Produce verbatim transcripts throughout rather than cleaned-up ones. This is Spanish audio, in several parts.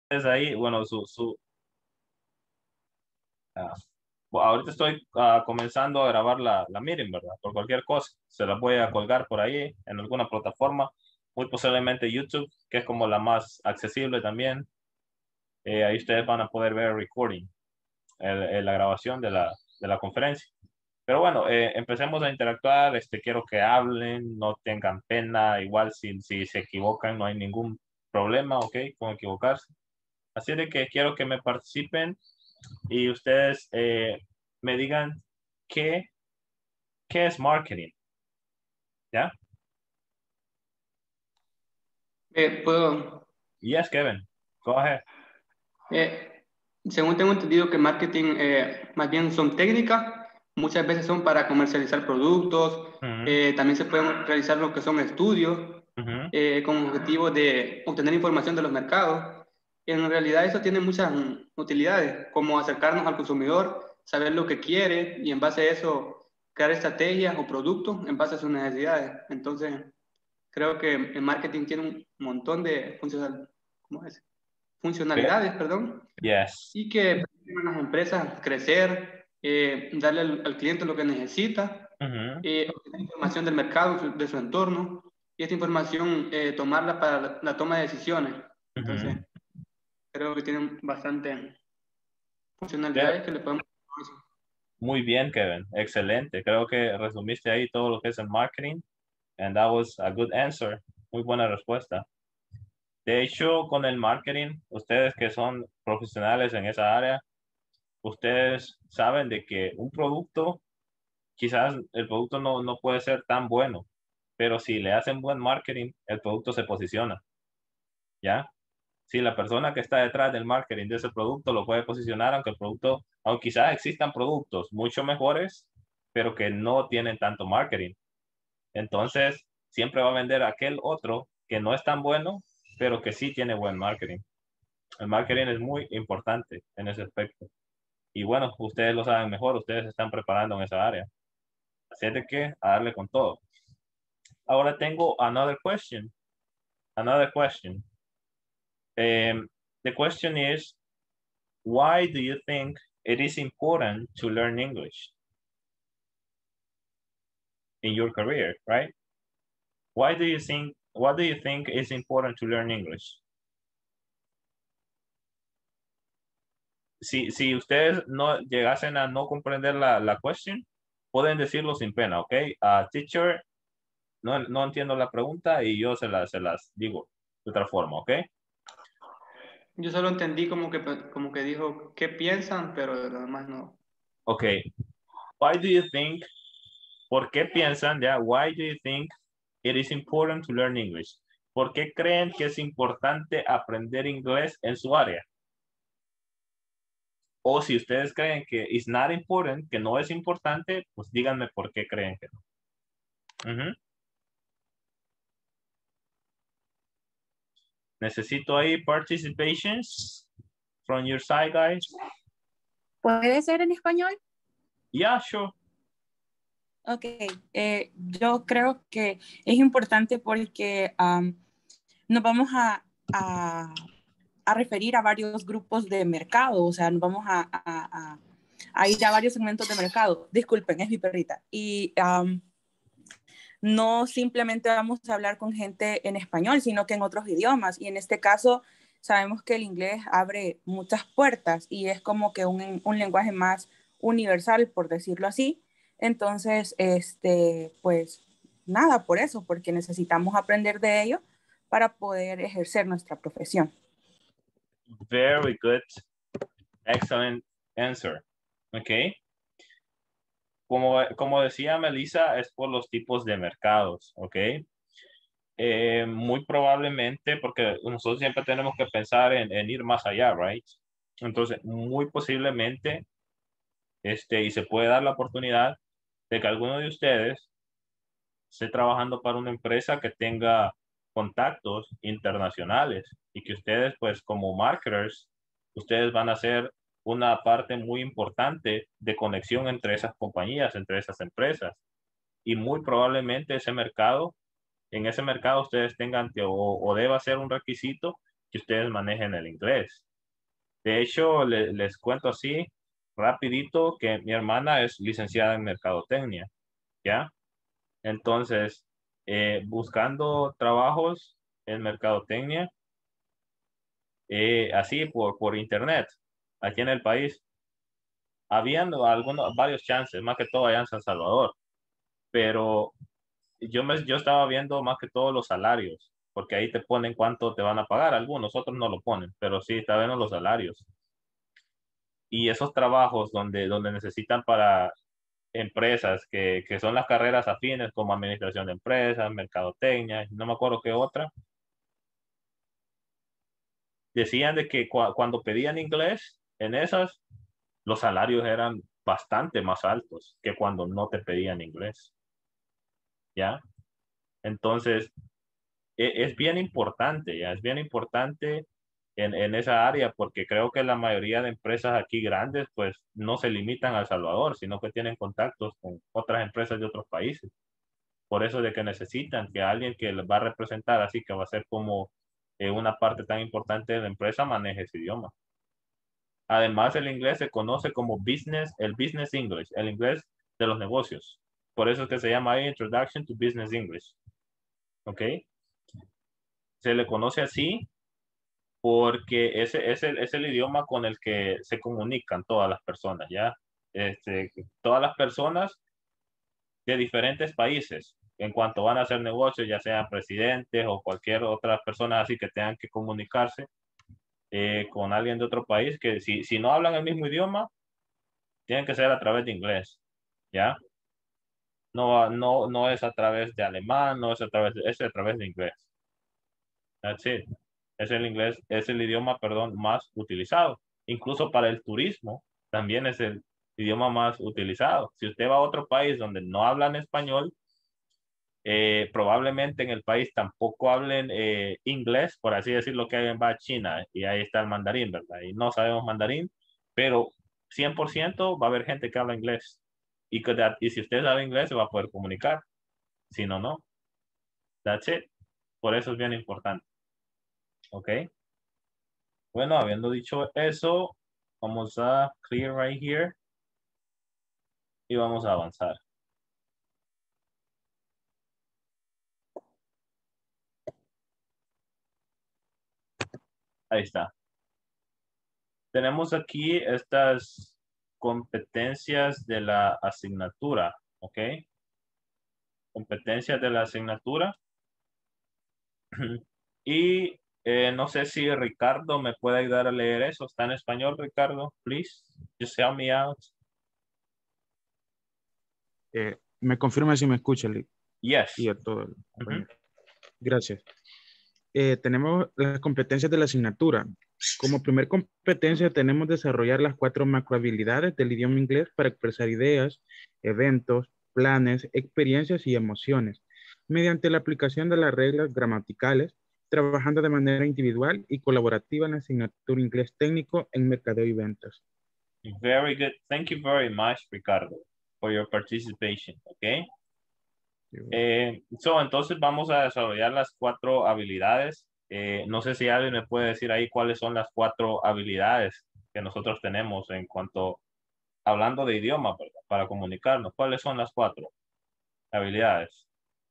es ahí, bueno, su, su, ah, bueno, ahorita estoy ah, comenzando a grabar la, la meeting, ¿verdad? Por cualquier cosa, se la voy a colgar por ahí en alguna plataforma, muy posiblemente YouTube, que es como la más accesible también. Eh, ahí ustedes van a poder ver el recording, el- el- la grabación de la, de la conferencia. Pero bueno, eh, empecemos a interactuar. Este, quiero que hablen, no tengan pena. Igual si, si se equivocan, no hay ningún problema, ¿ok? Con equivocarse. Así de que quiero que me participen y ustedes eh, me digan qué, qué es marketing, ¿ya? Eh, puedo, Yes, Kevin, go ahead. eh, según tengo entendido que marketing eh, más bien son técnicas, muchas veces son para comercializar productos, Ujú, eh, también se pueden realizar lo que son estudios ujú, eh, con objetivo de obtener información de los mercados. En realidad eso tiene muchas mm, utilidades, como acercarnos al consumidor, saber lo que quiere y en base a eso crear estrategias o productos en base a sus necesidades. Entonces, creo que el marketing tiene un montón de funcional- ¿cómo es? okay. funcionalidades, perdón, Yes. y que permiten a las empresas crecer, eh, darle al, al cliente lo que necesita, Ujú, eh, obtener información del mercado, de su entorno, y esta información eh, tomarla para la, la toma de decisiones. ujú. Entonces, creo que tienen bastante Ve- funcionalidades que le podemos... Muy bien, Kevin. Excelente. Creo que resumiste ahí todo lo que es el marketing. And that was a good answer. Muy buena respuesta. De hecho, con el marketing, ustedes que son profesionales en esa área, ustedes saben de que un producto, quizás el producto no, no puede ser tan bueno, pero si le hacen buen marketing, el producto se posiciona, ¿ya? Si la persona que está detrás del marketing de ese producto lo puede posicionar, aunque el producto, aunque quizás existan productos mucho mejores, pero que no tienen tanto marketing. Entonces, siempre va a vender aquel otro que no es tan bueno, pero que sí tiene buen marketing. El marketing es muy importante en ese aspecto. Y bueno, ustedes lo saben mejor, ustedes se están preparando en esa área. Así es de que a darle con todo. Ahora tengo another question. Another question. Um, the question is, why do you think it is important to learn English in your career, right? Why do you think, what do you think is important to learn English? Si, si ustedes no llegasen a no comprender la, la question, pueden decirlo sin pena, ¿ok? Uh, teacher, no, no entiendo la pregunta y yo se, la, se las digo de otra forma, ¿ok? Yo solo entendí como que, como que dijo qué piensan, pero de lo demás no. Ok. Why do you think, ¿por qué piensan, ya? Why do you think it is important to learn English? ¿Por qué creen que es importante aprender inglés en su área? O si ustedes creen que is not important, que no es importante, pues díganme por qué creen que no. Ujú. Necesito ahí participations from your side, guys. ¿Puede ser en español? Yeah, sure. Ok, eh, yo creo que es importante porque um, nos vamos a, a, a, referir a varios grupos de mercado, o sea, nos vamos a, a, a, a ir a varios segmentos de mercado. Disculpen, es mi perrita. Y um, no simplemente vamos a hablar con gente en español, sino que en otros idiomas. Y en este caso, sabemos que el inglés abre muchas puertas y es como que un, un lenguaje más universal, por decirlo así. Entonces, este, pues nada, por eso, porque necesitamos aprender de ello para poder ejercer nuestra profesión. Very good. Excellent answer. Okay. Como, como decía Melissa, es por los tipos de mercados, ¿ok? Eh, muy probablemente, porque nosotros siempre tenemos que pensar en, en ir más allá, ¿right? Entonces, muy posiblemente, este, y se puede dar la oportunidad de que alguno de ustedes esté trabajando para una empresa que tenga contactos internacionales y que ustedes, pues, como marketers, ustedes van a ser una parte muy importante de conexión entre esas compañías, entre esas empresas. Y muy probablemente ese mercado, en ese mercado ustedes tengan que, o, o deba ser un requisito que ustedes manejen el inglés. De hecho, le- les cuento así rapidito que mi hermana es licenciada en mercadotecnia, ¿ya? Entonces, eh, buscando trabajos en mercadotecnia, eh, así por, por internet, aquí en el país, habiendo algunos, varios chances, más que todo allá en San Salvador, pero yo, me, yo estaba viendo más que todo los salarios, porque ahí te ponen cuánto te van a pagar, algunos, otros no lo ponen, pero sí, está viendo los salarios. Y esos trabajos donde, donde necesitan para empresas que, que son las carreras afines como administración de empresas, mercadotecnia, no me acuerdo qué otra, decían de que cua- cuando pedían inglés en esas, los salarios eran bastante más altos que cuando no te pedían inglés, ¿ya? Entonces, e- es bien importante, ya, es bien importante en, en esa área porque creo que la mayoría de empresas aquí grandes pues no se limitan a El Salvador, sino que tienen contactos con otras empresas de otros países. Por eso de que necesitan que alguien que les va a representar, así que va a ser como eh, una parte tan importante de la empresa, maneje ese idioma. Además, el inglés se conoce como business, el business English, el inglés de los negocios. Por eso es que se llama ahí Introduction to Business English. ¿Ok? Se le conoce así porque ese es el, es el idioma con el que se comunican todas las personas, ¿ya? Este, todas las personas de diferentes países, en cuanto van a hacer negocios, ya sean presidentes o cualquier otra persona así que tengan que comunicarse eh, con alguien de otro país, que si, si no hablan el mismo idioma, tienen que ser a través de inglés, ¿ya? No, no, no es a través de alemán, no es a través de, es a través de inglés. That's it. Es el inglés, es el idioma, perdón, más utilizado. Incluso para el turismo, también es el idioma más utilizado. Si usted va a otro país donde no hablan español, eh, probablemente en el país tampoco hablen eh, inglés, por así decirlo, que alguien va a China y ahí está el mandarín, ¿verdad? Y no sabemos mandarín, pero cien por ciento va a haber gente que habla inglés. Y, que, y si usted sabe inglés, se va a poder comunicar. Si no, no. That's it. Por eso es bien importante. ¿Ok? Bueno, habiendo dicho eso, vamos a clear right here y vamos a avanzar. Ahí está. Tenemos aquí estas competencias de la asignatura, ¿ok? Competencias de la asignatura. Y eh, no sé si Ricardo me puede ayudar a leer eso. ¿Está en español, Ricardo? Please, just help me out. Eh, me confirma si me escucha, Lee, Yes. y a todos los Ujú. compañeros. Gracias. Eh, tenemos las competencias de la asignatura. Como primer competencia tenemos desarrollar las cuatro macrohabilidades del idioma inglés para expresar ideas, eventos, planes, experiencias y emociones, mediante la aplicación de las reglas gramaticales, trabajando de manera individual y colaborativa en la asignatura inglés técnico en mercadeo y ventas. Very good. Thank you very much, Ricardo, for your participation, ¿ok? Eh, so, entonces vamos a desarrollar las cuatro habilidades. Eh, no sé si alguien me puede decir ahí cuáles son las cuatro habilidades que nosotros tenemos en cuanto, hablando de idioma, ¿verdad? Para comunicarnos. ¿Cuáles son las cuatro habilidades?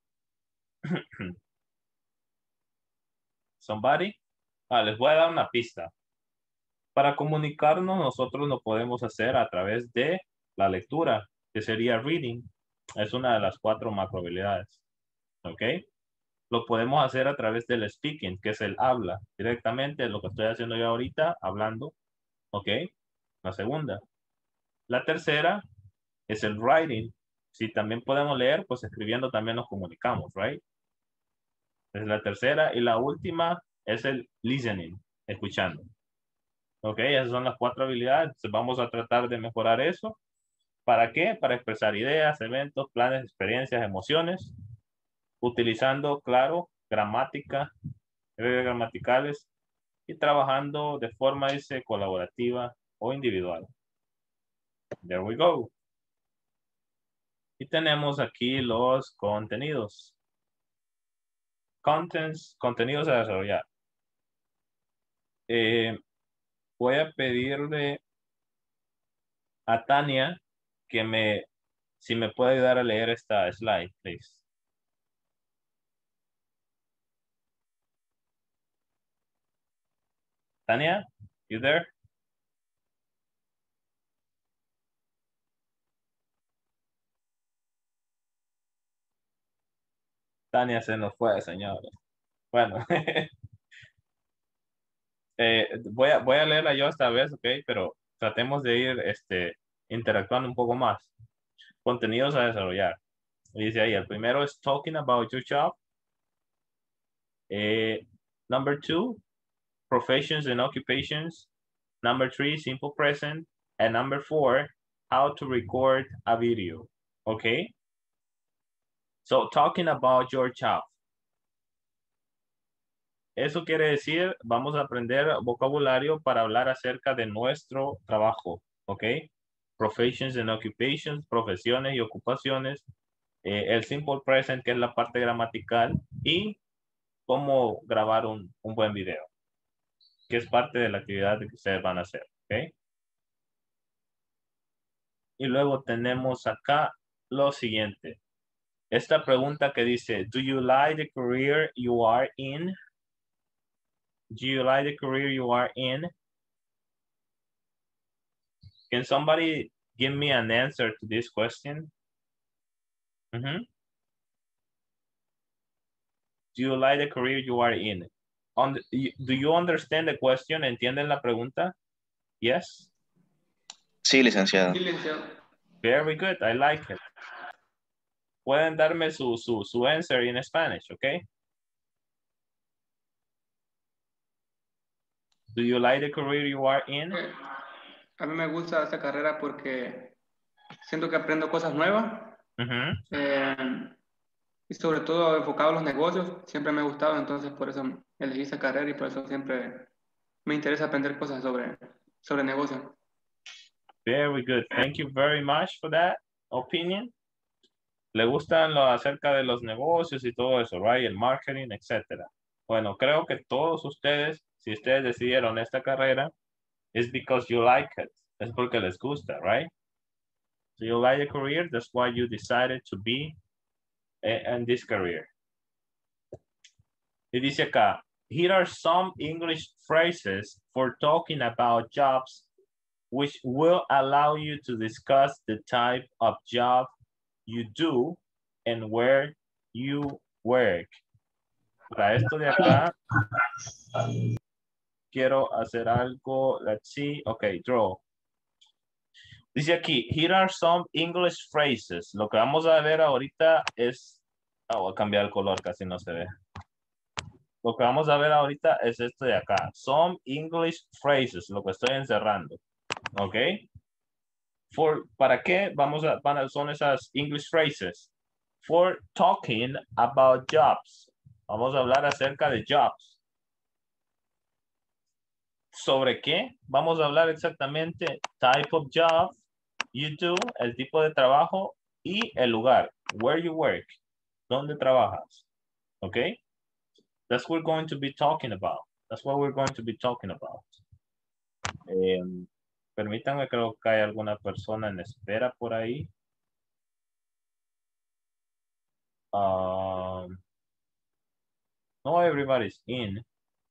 Somebody? Ah, les voy a dar una pista. Para comunicarnos, nosotros lo podemos hacer a través de la lectura, que sería reading. Es una de las cuatro macro habilidades. ¿Ok? Lo podemos hacer a través del speaking, que es el habla, directamente lo que estoy haciendo yo ahorita, hablando, ¿ok? La segunda. La tercera es el writing. Si también podemos leer, pues escribiendo también nos comunicamos, right? Es la tercera. Y la última es el listening, escuchando. ¿Ok? Esas son las cuatro habilidades. Entonces vamos a tratar de mejorar eso. ¿Para qué? Para expresar ideas, eventos, planes, experiencias, emociones, utilizando, claro, gramática, reglas gramaticales y trabajando de forma dice, colaborativa o individual. There we go. Y tenemos aquí los contenidos. Contents, contenidos a desarrollar. Eh, voy a pedirle a Tania que me, si me puede ayudar a leer esta slide, please. Tania, you there? Tania se nos fue, señores. Bueno, eh, voy, a, voy a leerla yo esta vez, ok, pero tratemos de ir este, interactuando un poco más. Contenidos a desarrollar. Dice ahí, el primero es talking about your job. Eh, number two, professions and occupations. Number three, simple present. And number four, how to record a video. Okay? So, talking about your job. Eso quiere decir, vamos a aprender vocabulario para hablar acerca de nuestro trabajo. ¿Ok? Professions and occupations, profesiones y ocupaciones. Eh, el simple present, que es la parte gramatical. Y cómo grabar un, un buen video, que es parte de la actividad que ustedes van a hacer. ¿Ok? Y luego tenemos acá lo siguiente. Esta pregunta que dice, do you like the career you are in? Do you like the career you are in? Can somebody give me an answer to this question? Mm-hmm. Do you like the career you are in? On the, do you understand the question? ¿Entienden la pregunta? Yes? Sí, licenciado. Sí, licenciado. Very good, I like it. Pueden darme su, su, su answer in Spanish, okay? Do you like the career you are in? Eh, A mí me gusta esta carrera porque siento que aprendo cosas nuevas. Uh-huh. eh, y sobre todo enfocado a los negocios. Siempre me ha gustado, entonces por eso elegí esa carrera y por eso siempre me interesa aprender cosas sobre, sobre negocios. Very good. Thank you very much for that opinion. Le gustan lo acerca de los negocios y todo eso, right? El marketing, etcétera. Bueno, creo que todos ustedes, si ustedes decidieron esta carrera, it's because you like it. Es porque les gusta, right? So you like the career, that's why you decided to be in this career. Y dice acá, here are some English phrases for talking about jobs which will allow you to discuss the type of job you do and where you work. Para esto de acá, quiero hacer algo, let's see, okay, draw. Dice aquí, here are some English phrases. Lo que vamos a ver ahorita es, oh, voy a cambiar el color, casi no se ve. Lo que vamos a ver ahorita es esto de acá, some English phrases, lo que estoy encerrando, ¿ok? For, ¿para qué vamos a, van a, son esas English phrases? For talking about jobs. Vamos a hablar acerca de jobs. ¿Sobre qué? Vamos a hablar exactamente type of job you do, el tipo de trabajo y el lugar, where you work, dónde trabajas. ¿Ok? That's what we're going to be talking about. That's what we're going to be talking about. Eh, permítanme, creo que hay alguna persona en espera por ahí. Um, no everybody's in.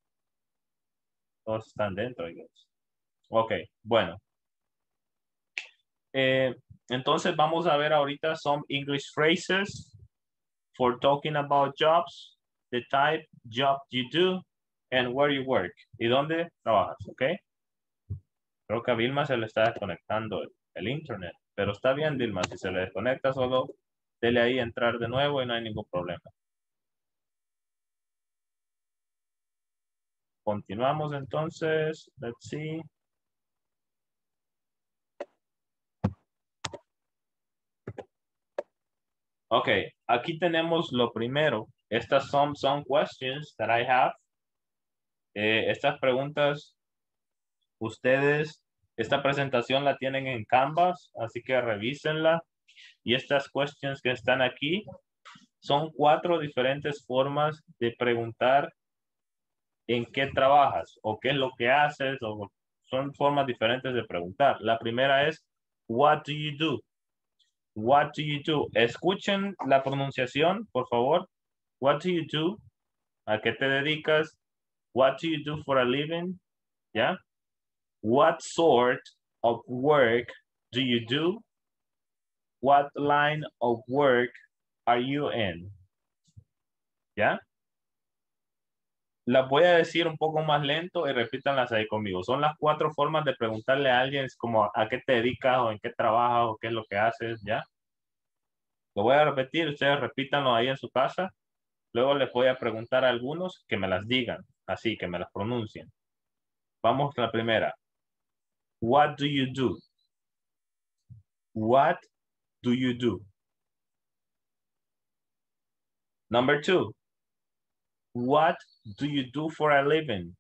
Todos están dentro, I guess. Ok, bueno. Eh, entonces vamos a ver ahorita some English phrases for talking about jobs, the type job you do, and where you work. Y dónde trabajas, ok. Creo que a Vilma se le está desconectando el, el internet, pero está bien, Vilma, si se le desconecta solo dele ahí entrar de nuevo y no hay ningún problema. Continuamos entonces, let's see. Ok, aquí tenemos lo primero. Estas son some questions that I have. Eh, estas preguntas, ustedes, esta presentación la tienen en Canvas, así que revísenla. Y estas questions que están aquí son cuatro diferentes formas de preguntar ¿en qué trabajas? ¿O qué es lo que haces? O son formas diferentes de preguntar. La primera es, what do you do? What do you do? Escuchen la pronunciación, por favor. What do you do? ¿A qué te dedicas? What do you do for a living? ¿Ya? What sort of work do you do? What line of work are you in? ¿Ya? Las voy a decir un poco más lento y repítanlas ahí conmigo. Son las cuatro formas de preguntarle a alguien como a qué te dedicas o en qué trabajas o qué es lo que haces, ¿ya? Lo voy a repetir, ustedes repítanlo ahí en su casa. Luego les voy a preguntar a algunos que me las digan, así que me las pronuncien. Vamos a la primera. What do you do? What do you do? Number two. What do you do for a living?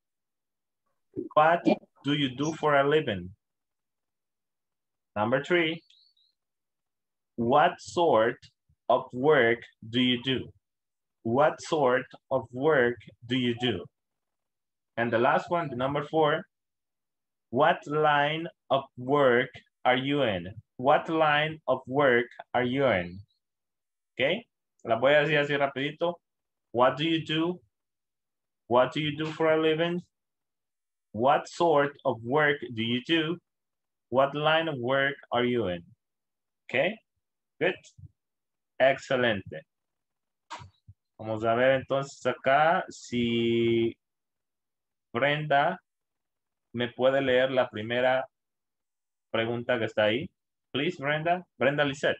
What do you do for a living? Number three. What sort of work do you do? What sort of work do you do? And the last one, the number four. What line of work are you in? What line of work are you in? Okay, la voy a decir así rapidito. What do you do? What do you do for a living? What sort of work do you do? What line of work are you in? Okay, good. Excelente. Vamos a ver entonces acá si Brenda me puede leer la primera pregunta que está ahí. Please, Brenda. Brenda Lisette.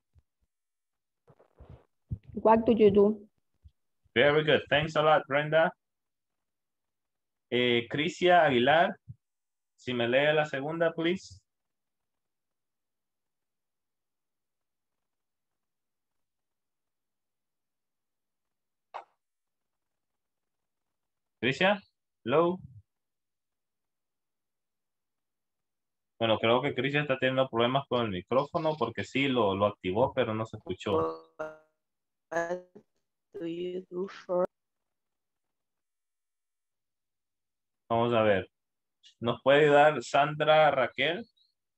What do you do? Very good. Thanks a lot, Brenda. Eh, Crisia Aguilar, si me lee la segunda, please. Crisia, hello. Bueno, creo que Crisia está teniendo problemas con el micrófono porque sí lo, lo activó, pero no se escuchó. What do you do for... Vamos a ver. ¿Nos puede ayudar Sandra Raquel?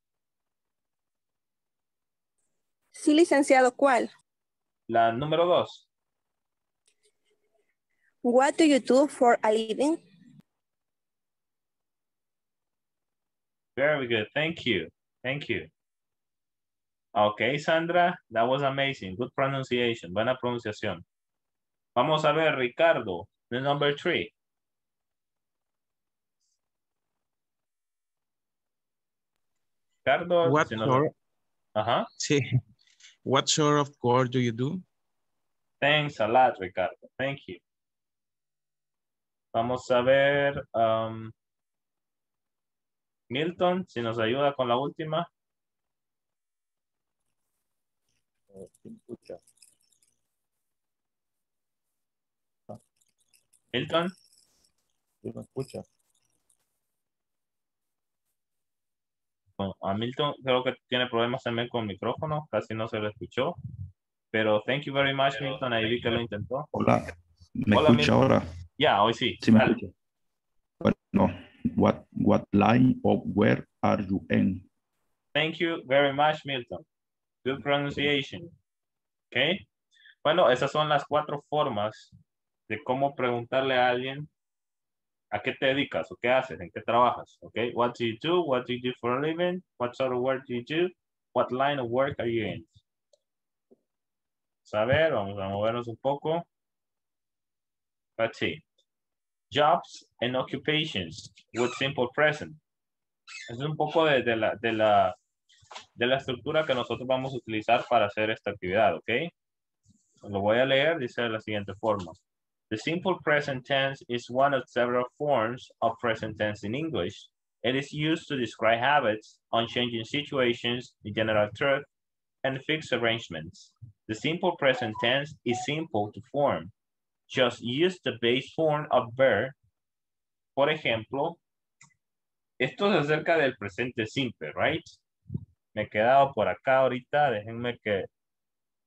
Sí, licenciado, ¿cuál? La número dos. What do you do for a living? Very good. Thank you. Thank you. Okay, Sandra, that was amazing. Good pronunciation. Buena pronunciación. Vamos a ver, Ricardo, the number three. Ricardo, What si no... sort, Ajá. sí. What sort of work do you do? Thanks a lot, Ricardo. Thank you. Vamos a ver, um, Milton, si nos ayuda con la última. Milton. ¿Sí me escucha? Bueno, a Milton creo que tiene problemas también con el micrófono, casi no se lo escuchó. Pero thank you very much, Milton. Ahí vi que lo intentó. Hola, ¿me Hola, escucha Milton. ahora? Ya, hoy sí. Sí, me Dale. escucha. Bueno, what, what line of work are you in? Thank you very much, Milton. Good pronunciation. Okay. Bueno, esas son las cuatro formas de cómo preguntarle a alguien a qué te dedicas o qué haces, en qué trabajas. Okay. What do you do? What do you do for a living? What sort of work do you do? What line of work are you in? Vamos a ver, vamos a movernos un poco. Let's see. Jobs and occupations with simple present. Es un poco de, de, la, de, la, de la estructura que nosotros vamos a utilizar para hacer esta actividad, ¿ok? Lo voy a leer, dice de la siguiente forma. The simple present tense is one of several forms of present tense in English. It is used to describe habits, unchanging situations, the general truth, and fixed arrangements. The simple present tense is simple to form. Just use the base form of verb. Por ejemplo, esto es acerca del presente simple, right? Me he quedado por acá ahorita. Déjenme que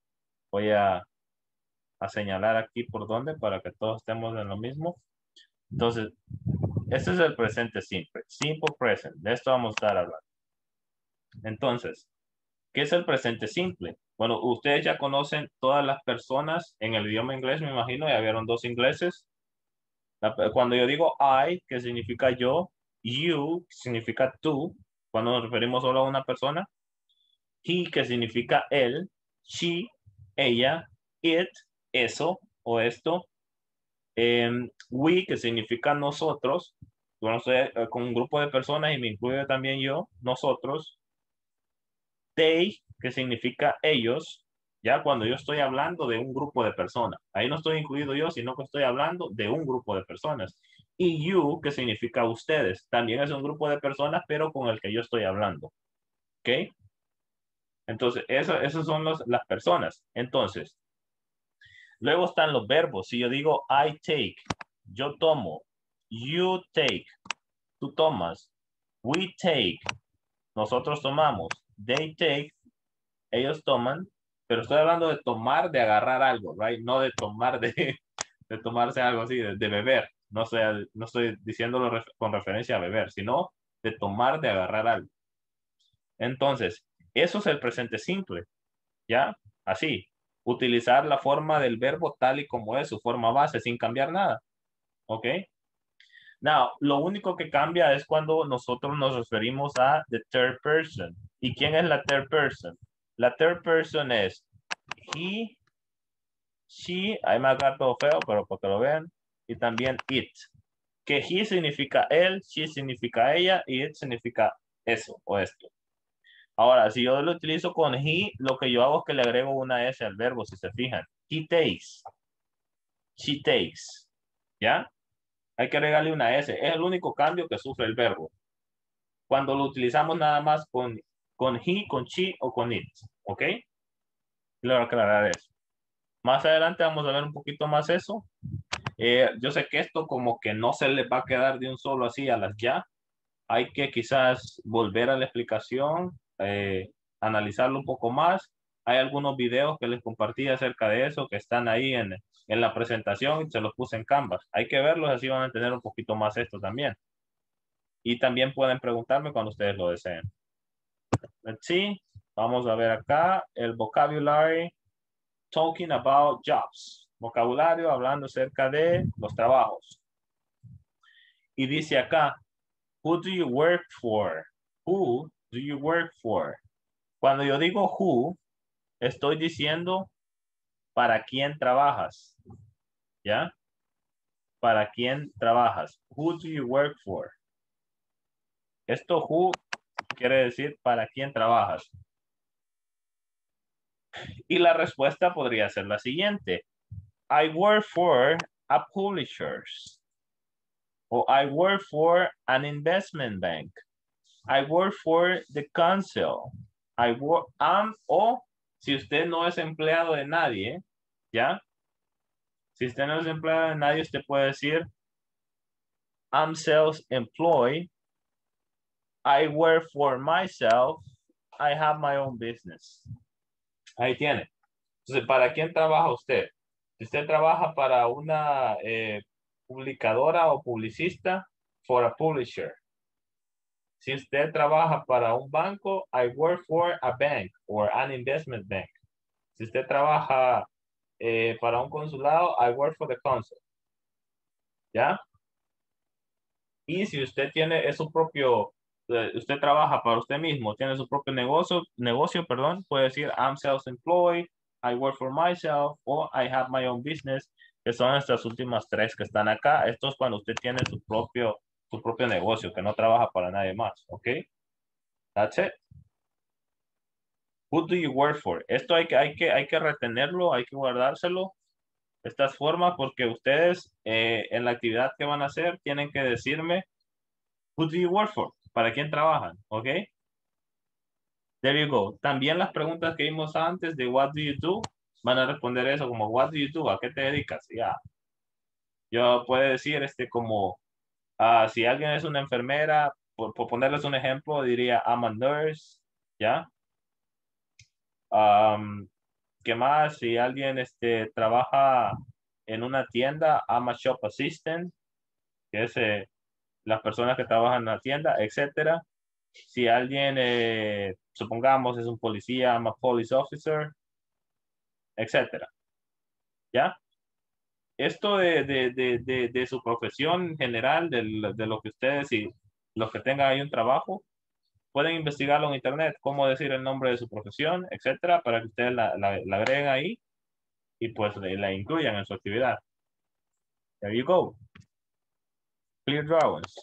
voy a, a señalar aquí por dónde para que todos estemos en lo mismo. Entonces, este es el presente simple. Simple present. De esto vamos a estar hablando. Entonces, ¿qué es el presente simple? Bueno, ustedes ya conocen todas las personas en el idioma inglés, me imagino, ya vieron dos ingleses. La- Cuando yo digo I, que significa yo, you, que significa tú, cuando nos referimos solo a una persona, he, que significa él, she, ella, it, eso o esto, em, we, que significa nosotros, bueno, estoy eh, con un grupo de personas y me incluye también yo, nosotros, they, que significa ellos, ya cuando yo estoy hablando de un grupo de personas. Ahí no estoy incluido yo, sino que estoy hablando de un grupo de personas. Y you, que significa ustedes. También es un grupo de personas, pero con el que yo estoy hablando. ¿Ok? Entonces, eso, esos son los, las personas. Entonces, luego están los verbos. Si yo digo I take, yo tomo. You take, tú tomas. We take, nosotros tomamos. They take, ellos toman, pero estoy hablando de tomar, de agarrar algo, right? No de tomar, de, de tomarse algo así, de, de beber. No, sea, no estoy diciéndolo ref, con referencia a beber, sino de tomar, de agarrar algo. Entonces, eso es el presente simple, ¿ya? Así, utilizar la forma del verbo tal y como es, su forma base, sin cambiar nada, ¿ok? Now, lo único que cambia es cuando nosotros nos referimos a the third person. ¿Y quién es la third person? La third person es he, she, ahí me acá todo feo, pero para que lo vean, y también it. Que he significa él, she significa ella, y it significa eso o esto. Ahora, si yo lo utilizo con he, lo que yo hago es que le agrego una S al verbo, si se fijan. He takes, she takes, ¿ya? Hay que agregarle una S. Es el único cambio que sufre el verbo. Cuando lo utilizamos nada más con, con he, con she o con it, ¿ok? Quiero aclarar eso. Más adelante vamos a ver un poquito más eso. Eh, yo sé que esto como que no se les va a quedar de un solo así a las ya. Hay que quizás volver a la explicación, eh, analizarlo un poco más. Hay algunos videos que les compartí acerca de eso que están ahí en, en la presentación y se los puse en Canvas. Hay que verlos, así van a entender un poquito más esto también. Y también pueden preguntarme cuando ustedes lo deseen. Let's see. Vamos a ver acá el vocabulary. Talking about jobs. Vocabulario hablando acerca de los trabajos. Y dice acá, who do you work for? Who do you work for? Cuando yo digo who, estoy diciendo para quién trabajas. ¿Ya? ¿Para quién trabajas? Who do you work for? Esto who quiere decir para quién trabajas. Y la respuesta podría ser la siguiente. I work for a publisher. O I work for an investment bank. I work for the council. I work, am, o si usted no es empleado de nadie, ¿ya? Si usted no es empleado de nadie, usted puede decir I'm self-employed. I work for myself. I have my own business. Ahí tiene. Entonces, ¿para quién trabaja usted? Si usted trabaja para una eh, publicadora o publicista, for a publisher. Si usted trabaja para un banco, I work for a bank or an investment bank. Si usted trabaja eh, para un consulado, I work for the consul. ¿Ya? Y si usted tiene es su propio, eh, usted trabaja para usted mismo, tiene su propio negocio, negocio, perdón, puede decir I'm self-employed, I work for myself, o I have my own business, que son estas últimas tres que están acá. Esto es cuando usted tiene su propio, su propio negocio, que no trabaja para nadie más, ¿ok? That's it. Who do you work for? Esto hay que, hay que, hay que retenerlo, hay que guardárselo, estas formas, porque ustedes eh, en la actividad que van a hacer tienen que decirme who do you work for? ¿Para quién trabajan? ¿Ok? There you go. También las preguntas que vimos antes de what do you do, van a responder eso como what do you do? ¿A qué te dedicas? Ya. Yo puedo decir este como uh, si alguien es una enfermera, por, por ponerles un ejemplo, diría I'm a nurse, ¿ya? Um, ¿Qué más? Si alguien este, trabaja en una tienda, I'm a shop assistant. que es eh, las personas que trabajan en la tienda, etcétera. Si alguien, eh, supongamos, es un policía, I'm a police officer, etcétera. ¿Ya? Esto de, de, de, de, de su profesión general, de, de lo que ustedes y los que tengan ahí un trabajo, pueden investigarlo en internet, cómo decir el nombre de su profesión, etcétera, para que ustedes la, la, la agreguen ahí y pues la, la incluyan en su actividad. There you go. Clear drawings.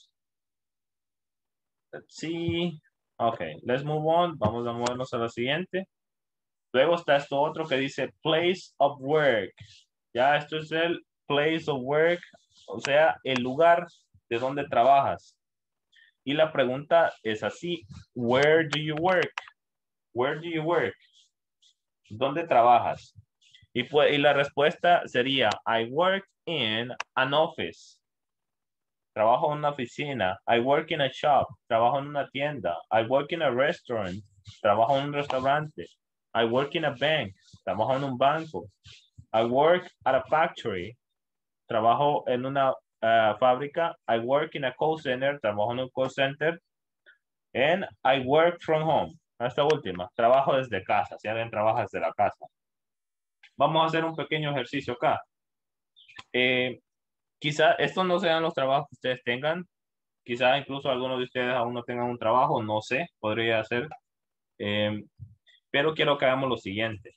Let's see. Okay, let's move on. Vamos a movernos a la siguiente. Luego está esto otro que dice place of work. Ya, esto es el place of work, o sea, el lugar de donde trabajas. Y la pregunta es así, where do you work? Where do you work? ¿Dónde trabajas? Y, pues, y la respuesta sería, I work in an office. Trabajo en una oficina. I work in a shop. Trabajo en una tienda. I work in a restaurant. Trabajo en un restaurante. I work in a bank. Trabajo en un banco. I work at a factory. Trabajo en una uh, fábrica. I work in a call center. Trabajo en un call center. And I work from home. Esta última. Trabajo desde casa. Si alguien trabaja desde la casa. Vamos a hacer un pequeño ejercicio acá. Eh, quizá estos no sean los trabajos que ustedes tengan. Quizá incluso algunos de ustedes aún no tengan un trabajo. No sé. Podría ser. Eh, pero quiero que hagamos lo siguiente.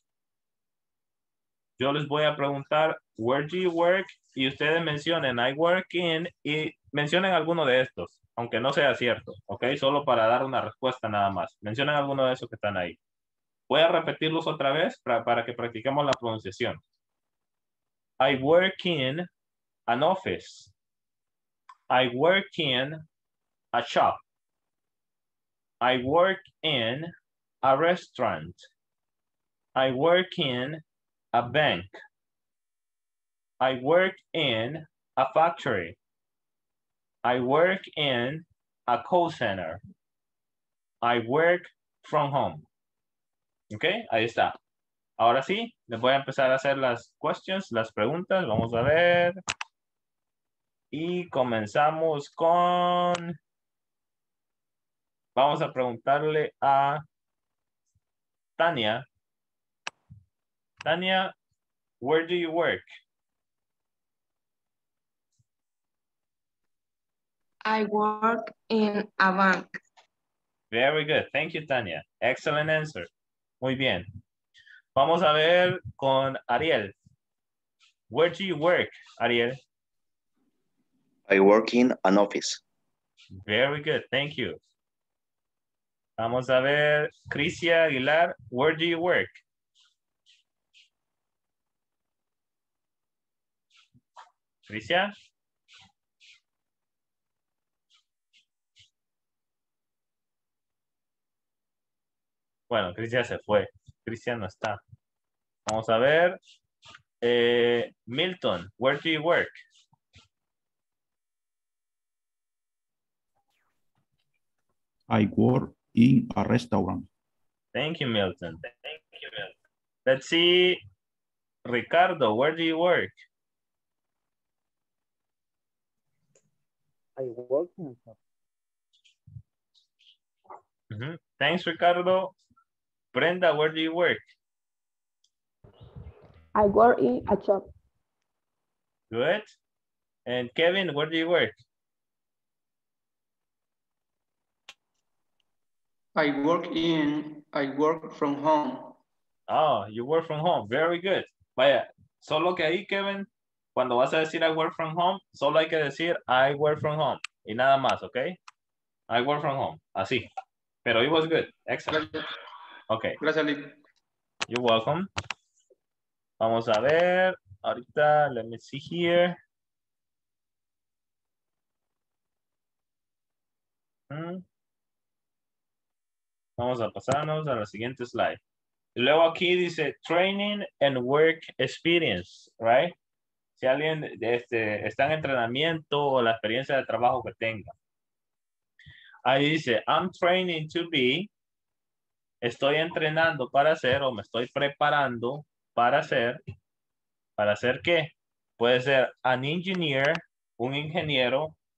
Yo les voy a preguntar, where do you work? Y ustedes mencionen, I work in, y mencionen alguno de estos, aunque no sea cierto, ¿ok? Solo para dar una respuesta nada más. Mencionen alguno de esos que están ahí. Voy a repetirlos otra vez para, para que practiquemos la pronunciación. I work in an office. I work in a shop. I work in a restaurant. I work in a bank. I work in a factory. I work in a call center. I work from home. Ok, ahí está. Ahora sí, les voy a empezar a hacer las questions, las preguntas. Vamos a ver. Y comenzamos con... Vamos a preguntarle a Tania. Tania, where do you work? I work in a bank. Very good. Thank you, Tania. Excellent answer. Muy bien. Vamos a ver con Ariel. Where do you work, Ariel? I work in an office. Very good. Thank you. Vamos a ver, Crisia Aguilar. Where do you work? Crisia? Bueno, Crisia se fue. Crisia no está. Vamos a ver. Eh, Milton, where do you work? I work in a restaurant. Thank you, Milton. Thank you, Milton. Let's see. Ricardo, where do you work? I work in a shop. Mm-hmm. Thanks, Ricardo. Brenda, where do you work? I work in a shop. Good. And Kevin, where do you work? I work in, I work from home. Oh, you work from home. Very good. Vaya, solo que ahí, Kevin, cuando vas a decir I work from home, solo hay que decir I work from home. Y nada más, ¿ok? I work from home. Así. Pero it was good. Excellent. Gracias. Okay. Gracias, Lee. You're welcome. Vamos a ver. Ahorita, let me see here. Hmm. Vamos a pasarnos a la siguiente slide. Y luego aquí dice training and work experience, right? Si alguien este, está en entrenamiento o la experiencia de trabajo que tenga. Ahí dice, I'm training to be, estoy entrenando para hacer o me estoy preparando para hacer, ¿para hacer qué? Puede ser an engineer, un ingeniero,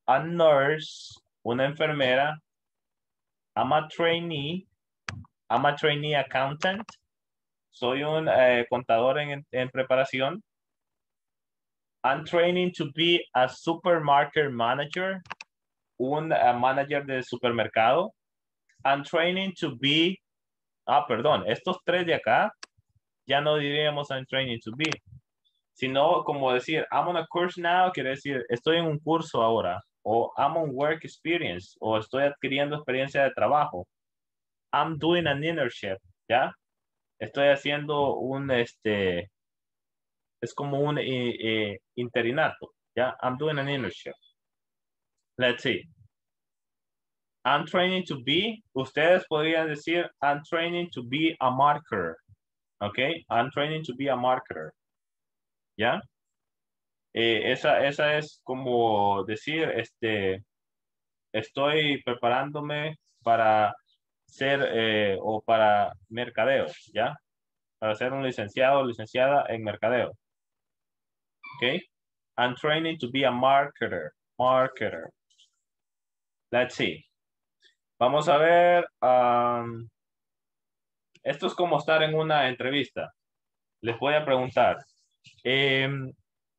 a nurse, una enfermera. I'm a trainee. I'm a trainee accountant. Soy un eh, contador en, en preparación. I'm training to be a supermarket manager. Un uh, manager de supermercado. I'm training to be. Ah, perdón. Estos tres de acá ya no diríamos I'm training to be. Sino como decir, I'm on a course now, quiere decir, estoy en un curso ahora. O I'm on work experience. O estoy adquiriendo experiencia de trabajo. I'm doing an internship. ¿Ya? Estoy haciendo un, este, es como un eh, eh, interinato. ¿Ya? I'm doing an internship. Let's see. I'm training to be, ustedes podrían decir, I'm training to be a marketer. ¿Ok? I'm training to be a marketer. ¿Ya? Eh, esa, esa es como decir, este, estoy preparándome para ser eh, o para mercadeo, ¿ya? Para ser un licenciado o licenciada en mercadeo. ¿Ok? I'm training to be a marketer. Marketer. Let's see. Vamos a ver. Um, esto es como estar en una entrevista. Les voy a preguntar. Um,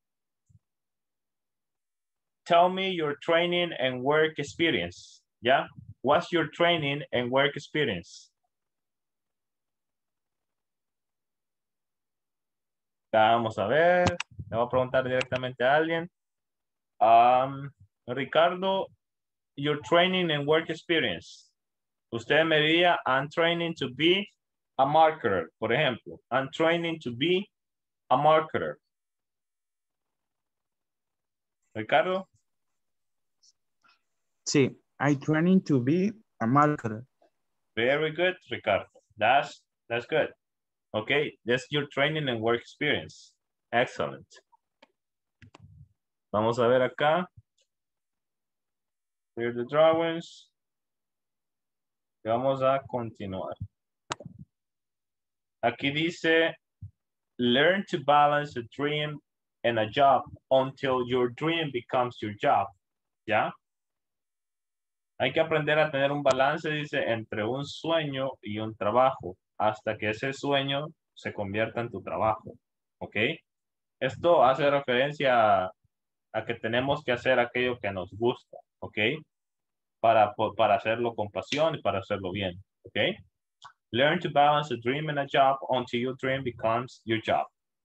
tell me your training and work experience. ¿Ya? What's your training and work experience? Vamos a ver. Le voy a preguntar directamente a alguien. Um, Ricardo, your training and work experience. Usted me diría, I'm training to be a marketer, por ejemplo. I'm training to be a marketer. Ricardo? Sí, I training to be a marketer. Very good, Ricardo. That's, that's good. Okay, that's your training and work experience. Excellent. Vamos a ver acá. Clear the drawings. Y vamos a continuar. Aquí dice, learn to balance a dream and a job until your dream becomes your job. ¿Ya? Hay que aprender a tener un balance, dice, entre un sueño y un trabajo, hasta que ese sueño se convierta en tu trabajo. ¿Ok? Esto hace referencia a, a que tenemos que hacer aquello que nos gusta. ¿Ok? Para, para hacerlo con pasión y para hacerlo bien. ¿Ok? Learn to balance a dream and a job until your dream becomes your job.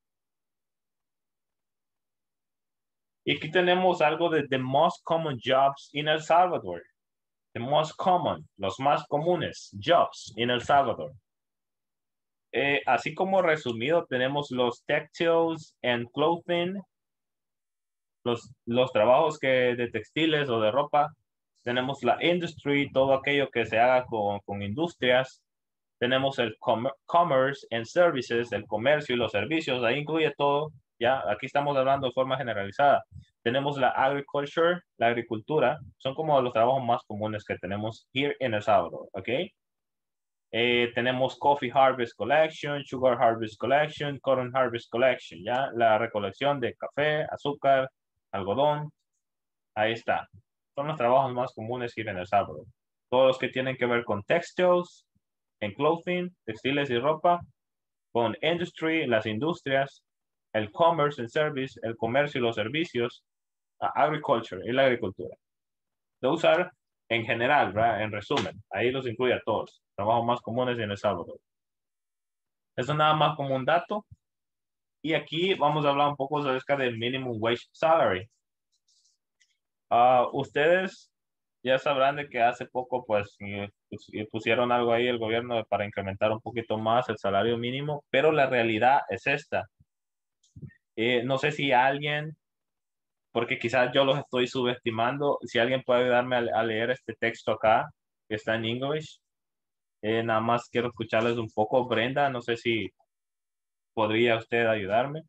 Y aquí tenemos algo de the most common jobs in El Salvador. The most common, los más comunes, jobs in El Salvador. Eh, así como resumido, tenemos los textiles and clothing, los, los trabajos que de textiles o de ropa. Tenemos la industry, todo aquello que se haga con, con industrias. Tenemos el com commerce and services, el comercio y los servicios, ahí incluye todo. Ya, aquí estamos hablando de forma generalizada. Tenemos la agriculture, la agricultura, son como los trabajos más comunes que tenemos here en El Salvador, ¿ok? Eh, tenemos Coffee Harvest Collection, Sugar Harvest Collection, Cotton Harvest Collection, ¿ya? La recolección de café, azúcar, algodón, ahí está. Son los trabajos más comunes here en El Salvador. Todos los que tienen que ver con textiles, en clothing, textiles y ropa, con industry, las industrias, el commerce and service, el comercio y los servicios, uh, agriculture y la agricultura. Those are en general, ¿verdad? En resumen, ahí los incluye a todos. Trabajos más comunes en El Salvador. Eso nada más como un dato. Y aquí vamos a hablar un poco acerca del minimum wage salary. Uh, ustedes ya sabrán de que hace poco pues pusieron algo ahí el gobierno para incrementar un poquito más el salario mínimo, pero la realidad es esta. Eh, no sé si alguien, porque quizás yo los estoy subestimando, si alguien puede ayudarme a, a leer este texto acá, que está en English. Eh, nada más quiero escucharles un poco. Brenda, no sé si podría usted ayudarme.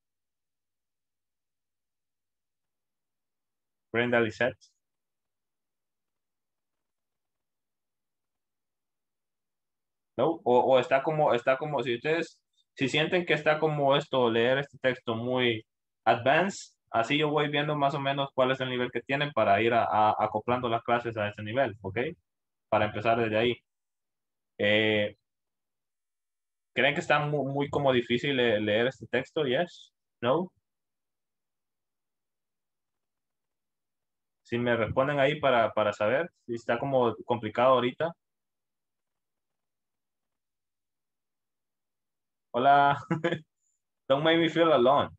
Brenda Lisette. ¿No? O, o está como, está como, si ustedes, si sienten que está como esto, leer este texto muy advanced, Así yo voy viendo más o menos cuál es el nivel que tienen para ir a, a- acoplando las clases a ese nivel, ¿ok? Para empezar desde ahí. Eh, ¿Creen que está muy, muy como difícil le- leer este texto? Yes, no. Si me responden ahí para, para saber si está como complicado ahorita. Hola. Don't make me feel alone.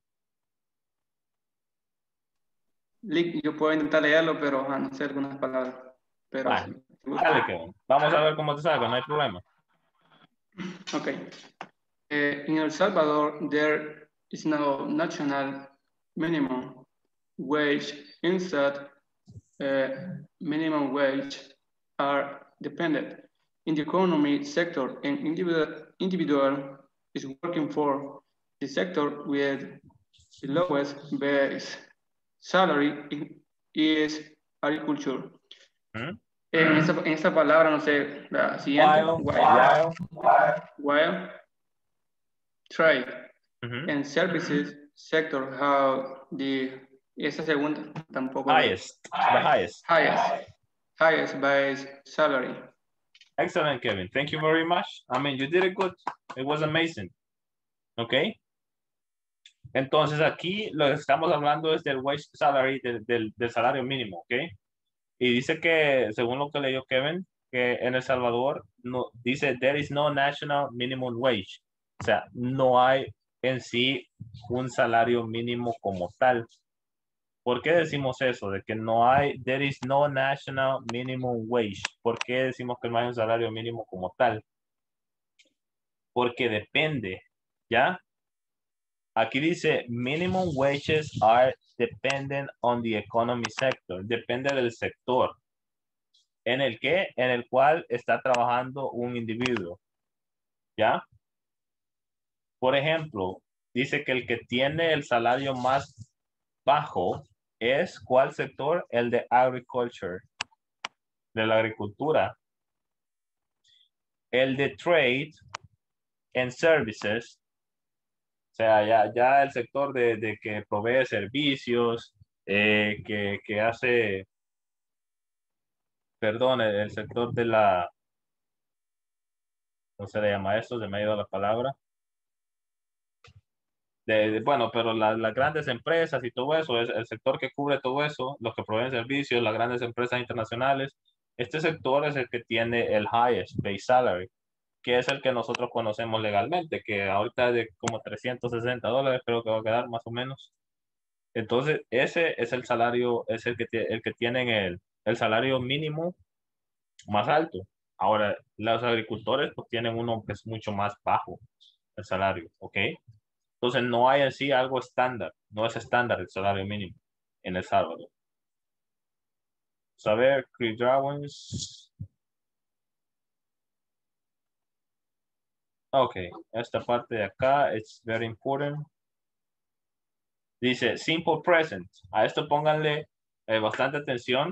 Lick, yo puedo intentar leerlo, pero ah, no sé algunas palabras. Pero Bueno, sí, te gusta. dale, Kevin. Vamos a ver cómo te salga, no hay problema. Okay. Uh, in El Salvador, there is no national minimum wage. Instead, uh, minimum wage are dependent in the economy sector, and individual, individual is working for the sector with the lowest base salary in- is agriculture. ¿Mm? En esta, en esta palabra, no sé, la siguiente. While, While, while. while trade Ujú. and services sector have the, esa segunda tampoco veo. Highest, the highest. highest, highest base salary. Excellent, Kevin. Thank you very much. I mean, you did it good. It was amazing. ¿Ok? Entonces aquí lo que estamos hablando es del wage salary, del, del, del salario mínimo, ¿ok? Y dice que, según lo que leyó Kevin, que en El Salvador no, dice there is no national minimum wage. O sea, no hay en sí un salario mínimo como tal. ¿Por qué decimos eso? De que no hay, there is no national minimum wage. ¿Por qué decimos que no hay un salario mínimo como tal? Porque depende, ¿ya? Aquí dice, minimum wages are dependent on the economy sector. Depende del sector. ¿En el que? En el cual está trabajando un individuo. ¿Ya? Por ejemplo, dice que el que tiene el salario más bajo es, ¿cuál sector? El de agriculture, de la agricultura. El de trade and services, o sea, ya, ya el sector de, de que provee servicios, eh, que, que hace, perdón, el, el sector de la, no se le llama eso, se me ha ido la palabra. De, de- bueno, pero la- las grandes empresas y todo eso, es el sector que cubre todo eso, los que proveen servicios, las grandes empresas internacionales, este sector es el que tiene el highest base salary, que es el que nosotros conocemos legalmente, que ahorita es de como trescientos sesenta dólares creo que va a quedar más o menos. Entonces, ese es el salario, es el que, tie- el que tienen el, el salario mínimo más alto. Ahora, los agricultores pues tienen uno que es mucho más bajo el salario, ¿ok? Entonces, no hay en sí algo estándar, no es estándar el salario mínimo en El Salvador. Saber, Chris Drawings. Ok, esta parte de acá es very important. Dice simple present. A esto pónganle eh, bastante atención.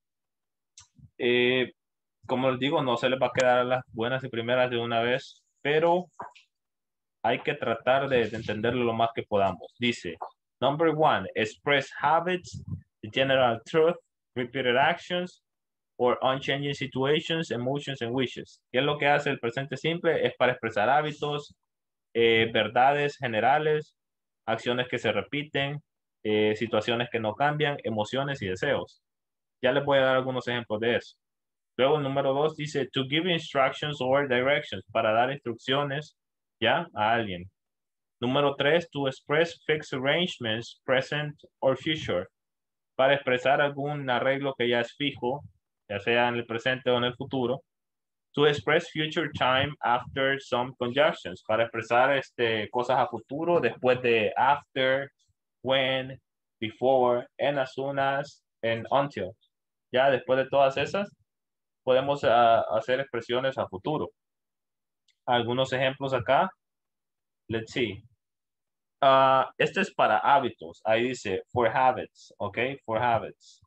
Eh, como les digo, no se les va a quedar las buenas y primeras de una vez, pero hay que tratar de, de entenderlo lo más que podamos. Dice, number one, express habits, the general truth, repeated actions, or unchanging situations, emotions, and wishes. ¿Qué es lo que hace el presente simple? Es para expresar hábitos, eh, verdades generales, acciones que se repiten, eh, situaciones que no cambian, emociones y deseos. Ya les voy a dar algunos ejemplos de eso. Luego el número dos dice to give instructions or directions, para dar instrucciones ya a alguien. Número tres, to express fixed arrangements, present or future, para expresar algún arreglo que ya es fijo, ya sea en el presente o en el futuro. To express future time after some conjunctions, para expresar este, cosas a futuro después de after, when, before, and as soon as, and until. Ya después de todas esas, podemos uh, hacer expresiones a futuro. Algunos ejemplos acá. Let's see. Uh, este es para hábitos. Ahí dice for habits, ¿ok? For habits.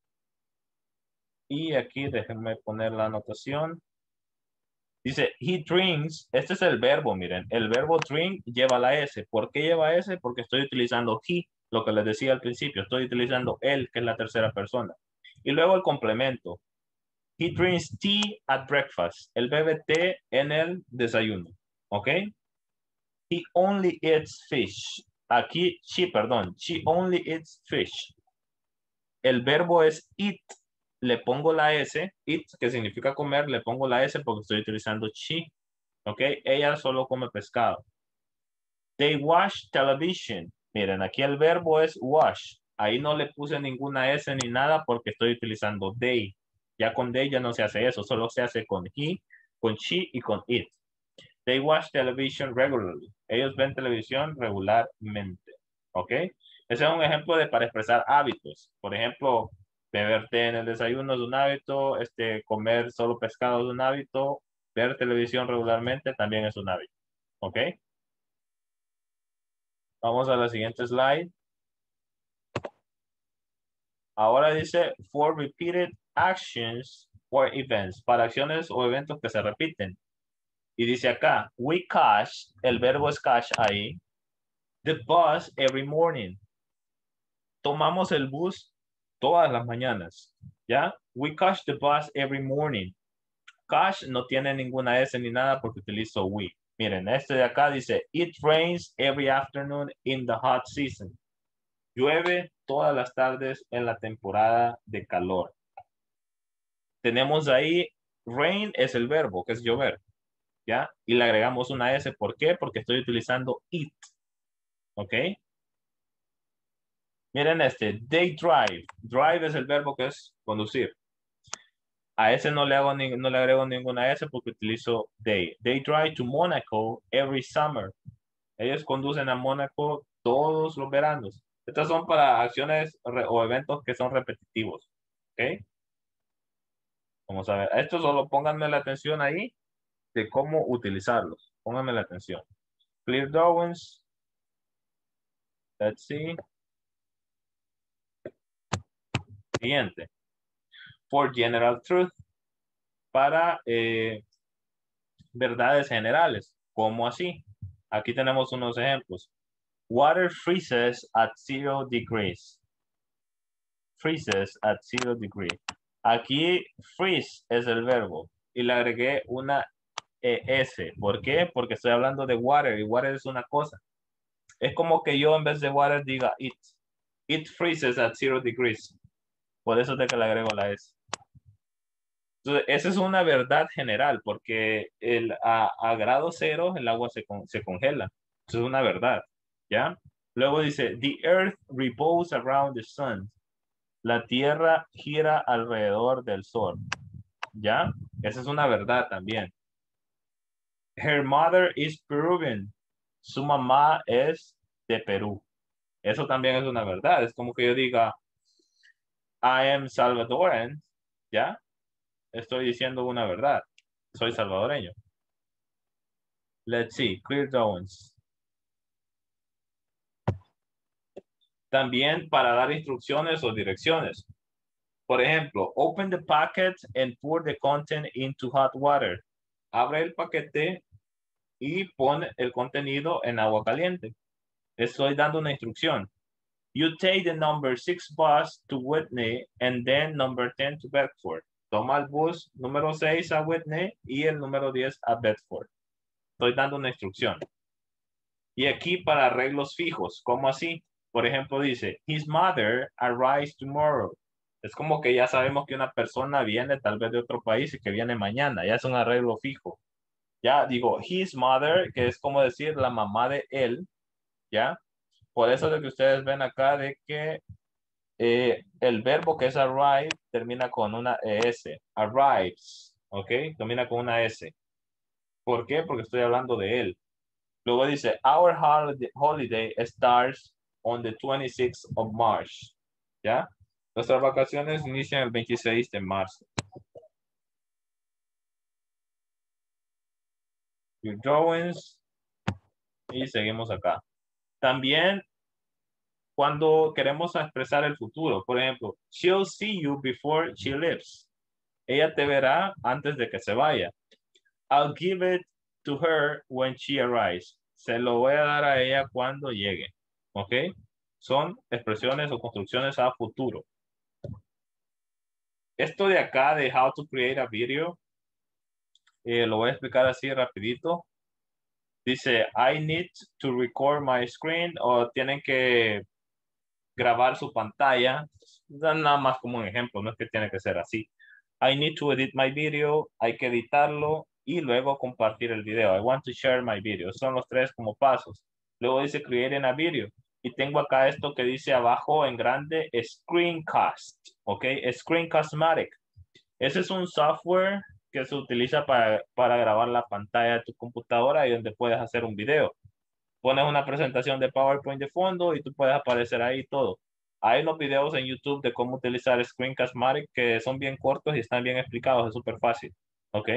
Y aquí déjenme poner la anotación. Dice he drinks. Este es el verbo, miren. El verbo drink lleva la S. ¿Por qué lleva S? Porque estoy utilizando he. Lo que les decía al principio, estoy utilizando él, que es la tercera persona. Y luego el complemento. He drinks tea at breakfast. Él bebe té en el desayuno. ¿Ok? He only eats fish. Aquí, she, perdón. She only eats fish. El verbo es eat. Le pongo la S. Eat, que significa comer. Le pongo la S porque estoy utilizando she. ¿Ok? Ella solo come pescado. They watch television. Miren, aquí el verbo es wash. Ahí no le puse ninguna S ni nada porque estoy utilizando they. Ya con they ya no se hace eso. Solo se hace con he, con she y con it. They watch television regularly. Ellos ven televisión regularmente. ¿Ok? Ese es un ejemplo de para expresar hábitos. Por ejemplo, beber té en el desayuno es un hábito. Este, comer solo pescado es un hábito. Ver televisión regularmente también es un hábito. ¿Ok? Vamos a la siguiente slide. Ahora dice for repeated actions or events. Para acciones o eventos que se repiten. Y dice acá, we catch, el verbo es catch ahí, the bus every morning. Tomamos el bus todas las mañanas. ¿Ya? We catch the bus every morning. Catch no tiene ninguna S ni nada porque utilizo we. Miren, este de acá dice, it rains every afternoon in the hot season. Llueve todas las tardes en la temporada de calor. Tenemos ahí, rain es el verbo, que es llover. ¿Ya? Y le agregamos una S. ¿Por qué? Porque estoy utilizando it. ¿Ok? Miren este, they drive. Drive es el verbo que es conducir. A ese no le, hago ni, no le agrego ninguna S porque utilizo they. They drive to Monaco every summer. Ellos conducen a Mónaco todos los veranos. Estas son para acciones o eventos que son repetitivos. ¿Ok? Vamos a ver. A esto solo pónganme la atención ahí de cómo utilizarlos. Pónganme la atención. Clear Darwin's. Let's see. Siguiente. For general truth. Para eh, verdades generales. ¿Cómo así? Aquí tenemos unos ejemplos. Water freezes at zero degrees. Freezes at zero degrees. Aquí freeze es el verbo. Y le agregué una E S. ¿Por qué? Porque estoy hablando de water. Y water es una cosa. Es como que yo en vez de water diga it. It freezes at zero degrees. Por eso es que le agrego la S. Entonces, esa es una verdad general, porque el, a, a grado cero el agua se, con, se congela. Eso es una verdad, ¿ya? Luego dice, the earth revolves around the sun. La tierra gira alrededor del sol, ¿ya? Esa es una verdad también. Her mother is Peruvian. Su mamá es de Perú. Eso también es una verdad. Es como que yo diga, I am Salvadoran, ¿ya? Estoy diciendo una verdad. Soy salvadoreño. Let's see. Clear Downs. También para dar instrucciones o direcciones. Por ejemplo, open the packet and pour the content into hot water. Abre el paquete y pone el contenido en agua caliente. Estoy dando una instrucción. You take the number six bus to Whitney and then number ten to Bedford. Toma el bus número seis a Whitney y el número diez a Bedford. Estoy dando una instrucción. Y aquí para arreglos fijos, ¿cómo así? Por ejemplo, dice, his mother arrives tomorrow. Es como que ya sabemos que una persona viene tal vez de otro país y que viene mañana. Ya es un arreglo fijo. Ya digo, his mother, que es como decir la mamá de él. ¿Ya? Por eso es que ustedes ven acá de que eh, el verbo que es arrive termina con una S. Arrives. ¿Ok? Termina con una S. ¿Por qué? Porque estoy hablando de él. Luego dice, our holiday, holiday starts on the twenty-sixth of March. ¿Ya? Nuestras vacaciones inician el veintiséis de marzo. Your drawings. Y seguimos acá. También cuando queremos expresar el futuro, por ejemplo, she'll see you before she leaves. Ella te verá antes de que se vaya. I'll give it to her when she arrives. Se lo voy a dar a ella cuando llegue. ¿Ok? son expresiones o construcciones a futuro. Esto de acá de how to create a video, eh, lo voy a explicar así rapidito. Dice, I need to record my screen, o tienen que grabar su pantalla. Nada más como un ejemplo, no es que tiene que ser así. I need to edit my video, hay que editarlo y luego compartir el video. I want to share my video. Son los tres como pasos. Luego dice create a video. Y tengo acá esto que dice abajo en grande, Screencast. Ok, Screencast-Matic. Ese es un software que se utiliza para, para grabar la pantalla de tu computadora y donde puedes hacer un video. Pones una presentación de PowerPoint de fondo y tú puedes aparecer ahí todo. Hay unos videos en YouTube de cómo utilizar Screencast-Matic que son bien cortos y están bien explicados. Es súper fácil. Ok.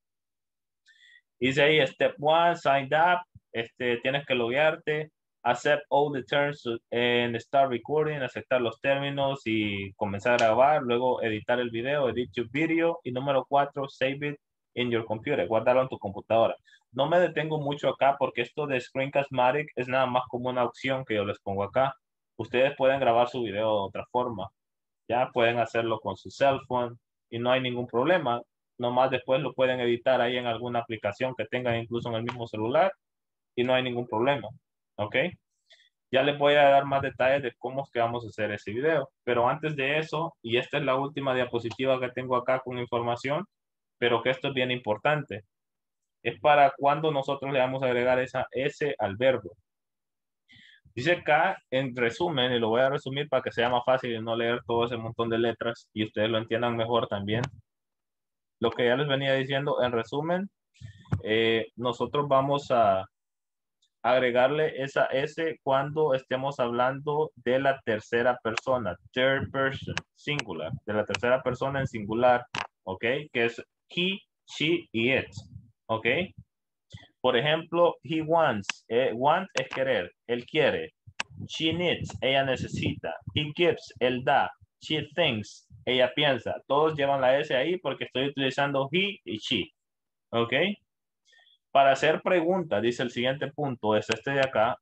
Dice ahí, step one, sign up. Este, tienes que loguearte. Accept all the terms and start recording. Aceptar los términos y comenzar a grabar. Luego editar el video, edit your video. Y número cuatro, save it in your computer. Guárdalo en tu computadora. No me detengo mucho acá porque esto de Screencast-Matic es nada más como una opción que yo les pongo acá. Ustedes pueden grabar su video de otra forma. Ya pueden hacerlo con su cell phone y no hay ningún problema. Nomás después lo pueden editar ahí en alguna aplicación que tengan incluso en el mismo celular y no hay ningún problema. ¿Ok? Ya les voy a dar más detalles de cómo es que vamos a hacer ese video. Pero antes de eso, y esta es la última diapositiva que tengo acá con información, pero que esto es bien importante. Es para cuando nosotros le vamos a agregar esa S al verbo. Dice acá, en resumen, y lo voy a resumir para que sea más fácil y no leer todo ese montón de letras y ustedes lo entiendan mejor también. Lo que ya les venía diciendo, en resumen, eh, nosotros vamos a agregarle esa S cuando estemos hablando de la tercera persona, third person, singular, de la tercera persona en singular, ¿ok? Que es he, she y it, ¿ok? Por ejemplo, he wants, eh, want es querer, él quiere. She needs, ella necesita. He gives, él da. She thinks, ella piensa. Todos llevan la S ahí porque estoy utilizando he y she. ¿Ok? Para hacer preguntas, dice el siguiente punto, es este de acá.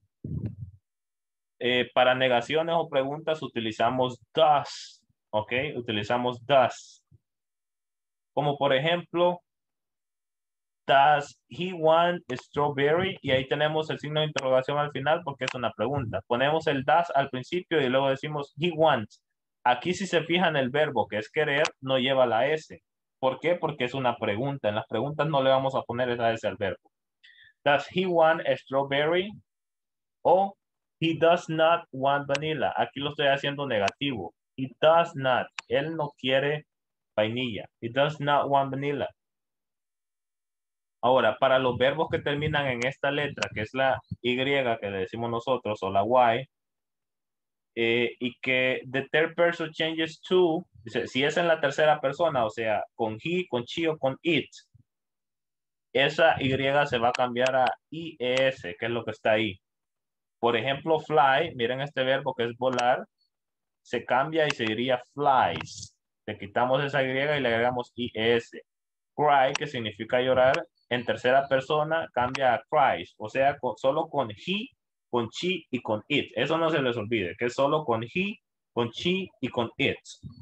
Eh, para negaciones o preguntas utilizamos does. ¿Ok? Utilizamos does. Como por ejemplo, does he want a strawberry? Y ahí tenemos el signo de interrogación al final porque es una pregunta. Ponemos el does al principio y luego decimos he wants. Aquí si se fijan el verbo que es querer no lleva la S. ¿Por qué? Porque es una pregunta. En las preguntas no le vamos a poner esa S al verbo. Does he want a strawberry? O he does not want vanilla. Aquí lo estoy haciendo negativo. He does not. Él no quiere vainilla. He does not want vanilla. Ahora, para los verbos que terminan en esta letra, que es la Y que le decimos nosotros, o la Y, eh, y que the third person changes to, dice, si es en la tercera persona, o sea, con he, con she o con it, esa Y se va a cambiar a I E S, que es lo que está ahí. Por ejemplo, fly, miren este verbo que es volar, se cambia y se diría flies. Le quitamos esa Y y le agregamos I E S. Cry, que significa llorar, en tercera persona cambia a cries, o sea, con, solo con he, con she y con it. Eso no se les olvide, que es solo con he, con she y con it.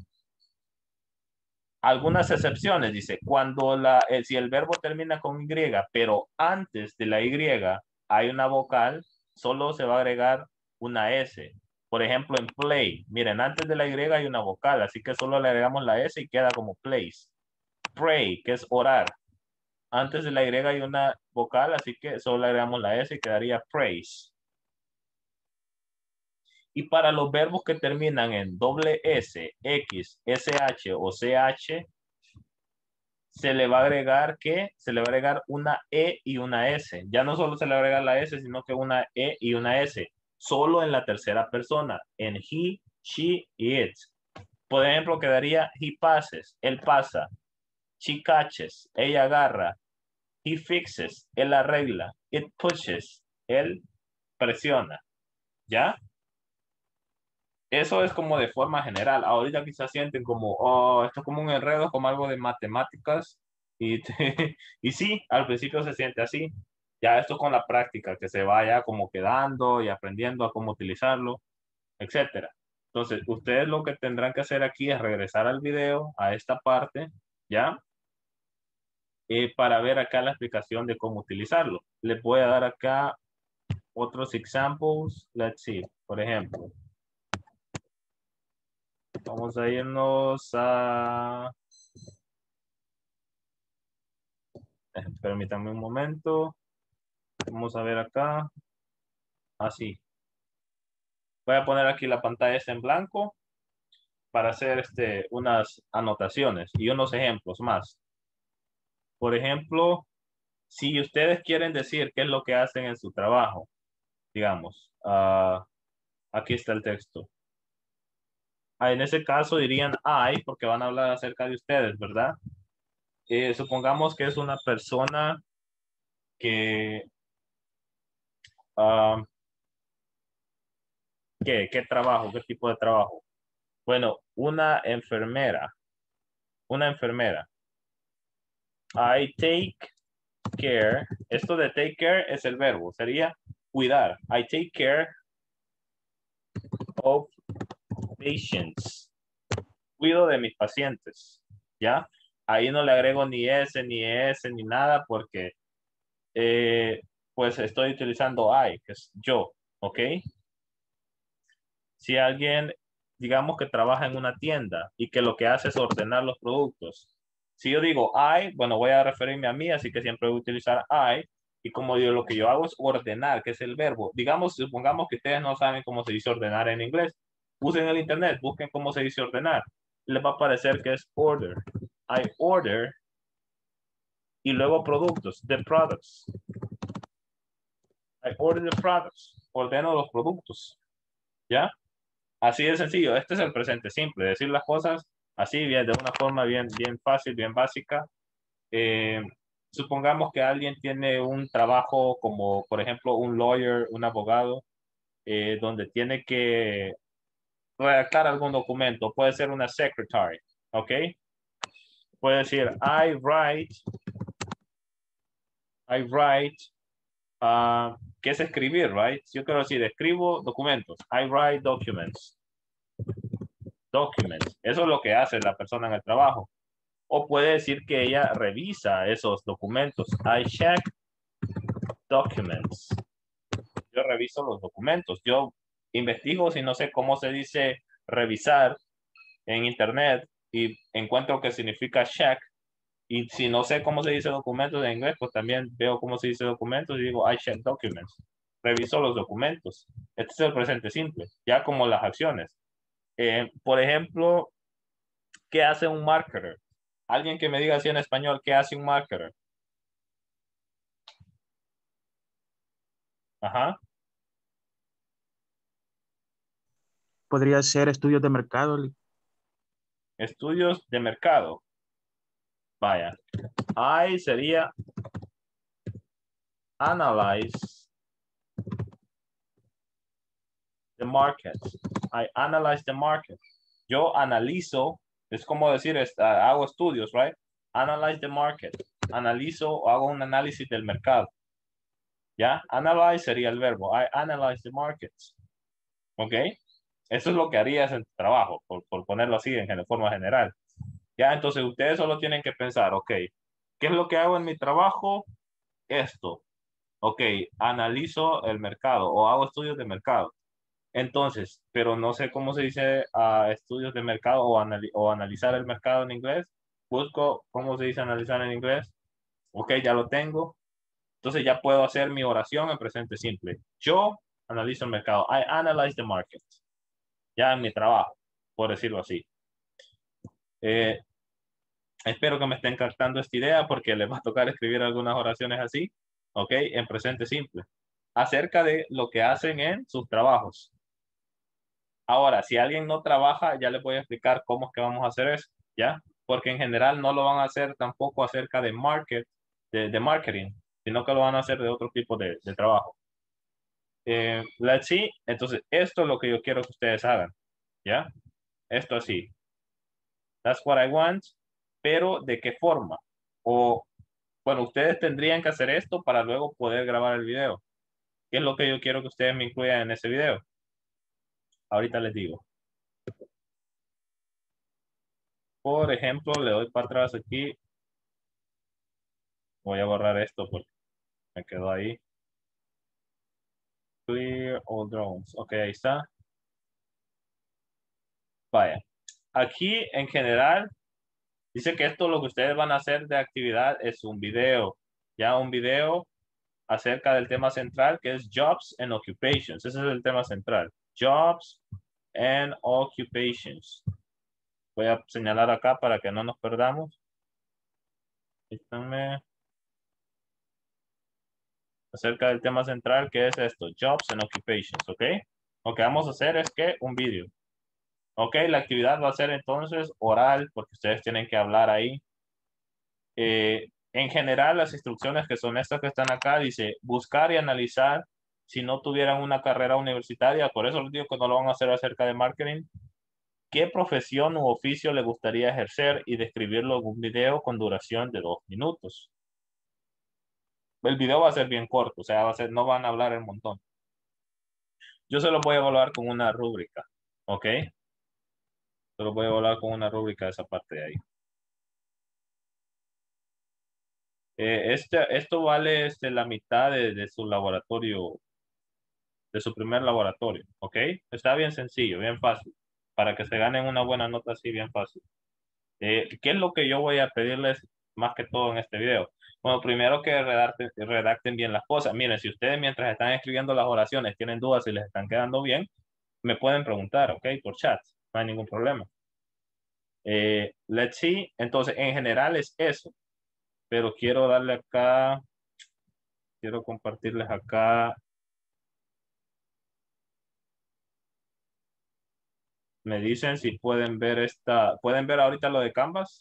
Algunas excepciones, dice, cuando la, eh, si el verbo termina con Y, pero antes de la Y hay una vocal, solo se va a agregar una S. Por ejemplo, en play, miren, antes de la Y hay una vocal, así que solo le agregamos la S y queda como place. Pray, que es orar. Antes de la Y hay una vocal, así que solo le agregamos la S y quedaría praise. Y para los verbos que terminan en doble S, X, S H o C H, se le va a agregar que se le va a agregar una E y una S. Ya no solo se le agrega la S, sino que una E y una S. Solo en la tercera persona, en he, she y it. Por ejemplo, quedaría he passes, él pasa. She catches, ella agarra. He fixes, él arregla. It pushes, él presiona. ¿Ya? Eso es como de forma general. Ahorita quizás sienten como, oh, esto es como un enredo, como algo de matemáticas. Y, te, y sí, al principio se siente así. Ya esto con la práctica, que se vaya como quedando y aprendiendo a cómo utilizarlo. etcétera. Entonces, ustedes lo que tendrán que hacer aquí es regresar al video, a esta parte, ¿ya? Eh, para ver acá la explicación de cómo utilizarlo. Les voy a dar acá otros examples. Let's see, por ejemplo. Vamos a irnos a... Eh, permítanme un momento. Vamos a ver acá. Así. Voy a poner aquí la pantalla esta en blanco para hacer este, unas anotaciones y unos ejemplos más. Por ejemplo, si ustedes quieren decir qué es lo que hacen en su trabajo, digamos, uh, aquí está el texto. Ah, en ese caso dirían I, porque van a hablar acerca de ustedes, ¿verdad? Eh, supongamos que es una persona que... Uh, ¿qué? ¿Qué trabajo? ¿Qué tipo de trabajo? Bueno, una enfermera. Una enfermera. I take care. Esto de take care es el verbo. Sería cuidar. I take care of patients. Cuido de mis pacientes. ¿Ya? Ahí no le agrego ni S, ni S, ni nada porque eh, pues estoy utilizando I, que es yo. ¿Ok? Si alguien, digamos que trabaja en una tienda y que lo que hace es ordenar los productos. Si yo digo I, bueno, voy a referirme a mí, así que siempre voy a utilizar I. Y como yo lo que yo hago es ordenar, que es el verbo. Digamos, supongamos que ustedes no saben cómo se dice ordenar en inglés. Usen el internet, busquen cómo se dice ordenar. Les va a aparecer que es order. I order. Y luego productos, the products. I order the products. Ordeno los productos. ¿Ya? Así de sencillo. Este es el presente simple. Decir las cosas así, bien, de una forma bien, bien fácil, bien básica. Eh, supongamos que alguien tiene un trabajo como, por ejemplo, un lawyer, un abogado, eh, donde tiene que redactar algún documento. Puede ser una secretary, ¿ok? Puede decir, I write, I write, uh, ¿qué es escribir, right? Yo quiero decir, escribo documentos. I write documents. Documents. Eso es lo que hace la persona en el trabajo. O puede decir que ella revisa esos documentos. I check documents. Yo reviso los documentos. Yo investigo si no sé cómo se dice revisar en internet y encuentro que significa check. Y si no sé cómo se dice documentos en inglés, pues también veo cómo se dice documentos y digo I check documents. Reviso los documentos. Este es el presente simple, ya como las acciones. Eh, por ejemplo, ¿qué hace un marketer? Alguien que me diga así en español, ¿qué hace un marketer? Ajá. Podría ser estudios de mercado. Estudios de mercado. Vaya. I sería analyze the market. I analyze the market. Yo analizo, es como decir, uh, hago estudios, right? Analyze the market. Analizo o hago un análisis del mercado. ¿Ya? Analyze sería el verbo. I analyze the markets. ¿Ok? Eso es lo que harías en tu trabajo, por, por ponerlo así en, en forma general. Ya, entonces ustedes solo tienen que pensar, ok, ¿qué es lo que hago en mi trabajo? Esto. Ok, analizo el mercado o hago estudios de mercado. Entonces, pero no sé cómo se dice uh, estudios de mercado o, anali o analizar el mercado en inglés. Busco cómo se dice analizar en inglés. Ok, ya lo tengo. Entonces ya puedo hacer mi oración en presente simple. Yo analizo el mercado. I analyze the market. Ya en mi trabajo, por decirlo así. Eh, espero que me estén captando esta idea porque les va a tocar escribir algunas oraciones así, ok, en presente simple, acerca de lo que hacen en sus trabajos. Ahora, si alguien no trabaja, ya les voy a explicar cómo es que vamos a hacer eso, ¿ya? Porque en general no lo van a hacer tampoco acerca de market, de, de marketing, sino que lo van a hacer de otro tipo de, de trabajo. Eh, let's see. Entonces, esto es lo que yo quiero que ustedes hagan, ¿ya? Esto así. That's what I want. Pero, ¿de qué forma? O, bueno, ustedes tendrían que hacer esto para luego poder grabar el video. ¿Qué es lo que yo quiero que ustedes me incluyan en ese video? Ahorita les digo. Por ejemplo, le doy para atrás aquí. Voy a borrar esto porque me quedó ahí. Clear all drones. Ok, ahí está. Vaya. Aquí en general dice que esto lo que ustedes van a hacer de actividad es un video. Ya un video acerca del tema central que es Jobs and Occupations. Ese es el tema central. Jobs and Occupations. Voy a señalar acá para que no nos perdamos. Díganme. Acerca del tema central que es esto. Jobs and Occupations. ¿Ok? Lo que vamos a hacer es que un video. Ok, la actividad va a ser entonces oral porque ustedes tienen que hablar ahí. Eh, en general, las instrucciones que son estas que están acá, dice buscar y analizar si no tuvieran una carrera universitaria. Por eso les digo que no lo van a hacer acerca de marketing. ¿Qué profesión u oficio le gustaría ejercer y describirlo en un video con duración de dos minutos? El video va a ser bien corto, o sea, va a ser, no van a hablar un montón. Yo se lo voy a evaluar con una rúbrica, ¿ok? Se lo voy a evaluar con una rúbrica de esa parte de ahí. Eh, este, esto vale este, la mitad de, de su laboratorio, de su primer laboratorio, ¿ok? Está bien sencillo, bien fácil. Para que se ganen una buena nota así, bien fácil. Eh, ¿Qué es lo que yo voy a pedirles más que todo en este video? Bueno, primero que redacten, redacten bien las cosas. Miren, si ustedes mientras están escribiendo las oraciones tienen dudas si les están quedando bien, me pueden preguntar, ¿ok? Por chat, no hay ningún problema. Eh, let's see. Entonces, en general es eso. Pero quiero darle acá, quiero compartirles acá. Me dicen si pueden ver esta, ¿pueden ver ahorita lo de Canvas?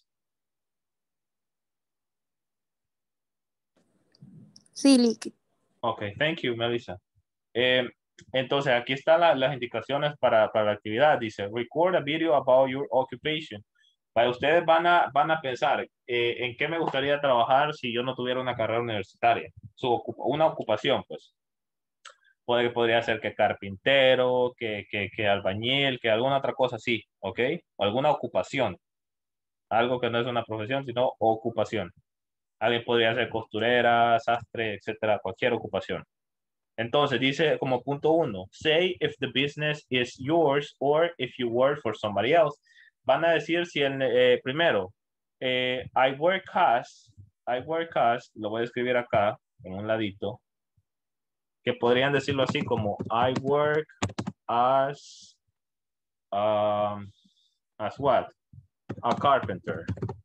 Sí, Lick. Ok, thank you, Melissa. Eh, entonces, aquí están la, las indicaciones para, para la actividad. Dice, record a video about your occupation. Para ustedes van a, van a pensar, eh, ¿en qué me gustaría trabajar si yo no tuviera una carrera universitaria? Su ocupa, una ocupación, pues. Puede, podría ser que carpintero, que, que, que albañil, que alguna otra cosa así, ¿ok? O alguna ocupación. Algo que no es una profesión, sino ocupación. Alguien podría ser costurera, sastre, etcétera, cualquier ocupación. Entonces dice como punto uno, say if the business is yours or if you work for somebody else. Van a decir si el eh, primero, eh, I work as, I work as, lo voy a escribir acá en un ladito, que podrían decirlo así como I work as, um, as what? A carpenter.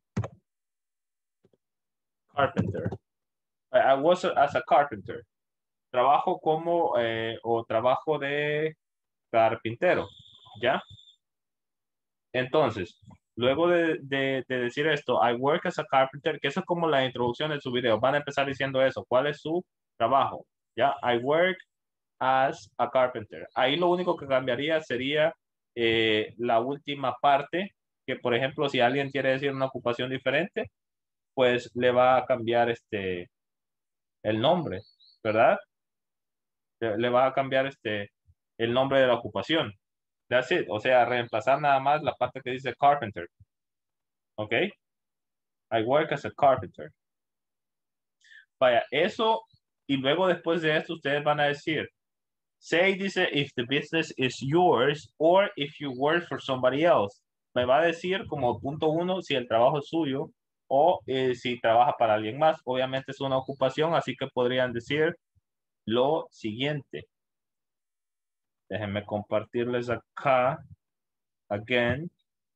Carpenter. I was as a carpenter. Trabajo como, eh, o trabajo de carpintero, ¿ya? Entonces, luego de, de, de decir esto, I work as a carpenter, que eso es como la introducción de su video. Van a empezar diciendo eso. ¿Cuál es su trabajo? ¿Ya? I work as a carpenter. Ahí lo único que cambiaría sería eh, la última parte, que por ejemplo, si alguien quiere decir una ocupación diferente, pues le va a cambiar este, el nombre, ¿verdad? Le, le va a cambiar este, el nombre de la ocupación. That's it. O sea, reemplazar nada más la parte que dice carpenter. ¿Ok? I work as a carpenter. Vaya, eso, y luego después de esto ustedes van a decir, say, dice, if the business is yours or if you work for somebody else. Me va a decir como punto uno si el trabajo es suyo o eh, si trabaja para alguien más. Obviamente es una ocupación, así que podrían decir lo siguiente. Déjenme compartirles acá. Again.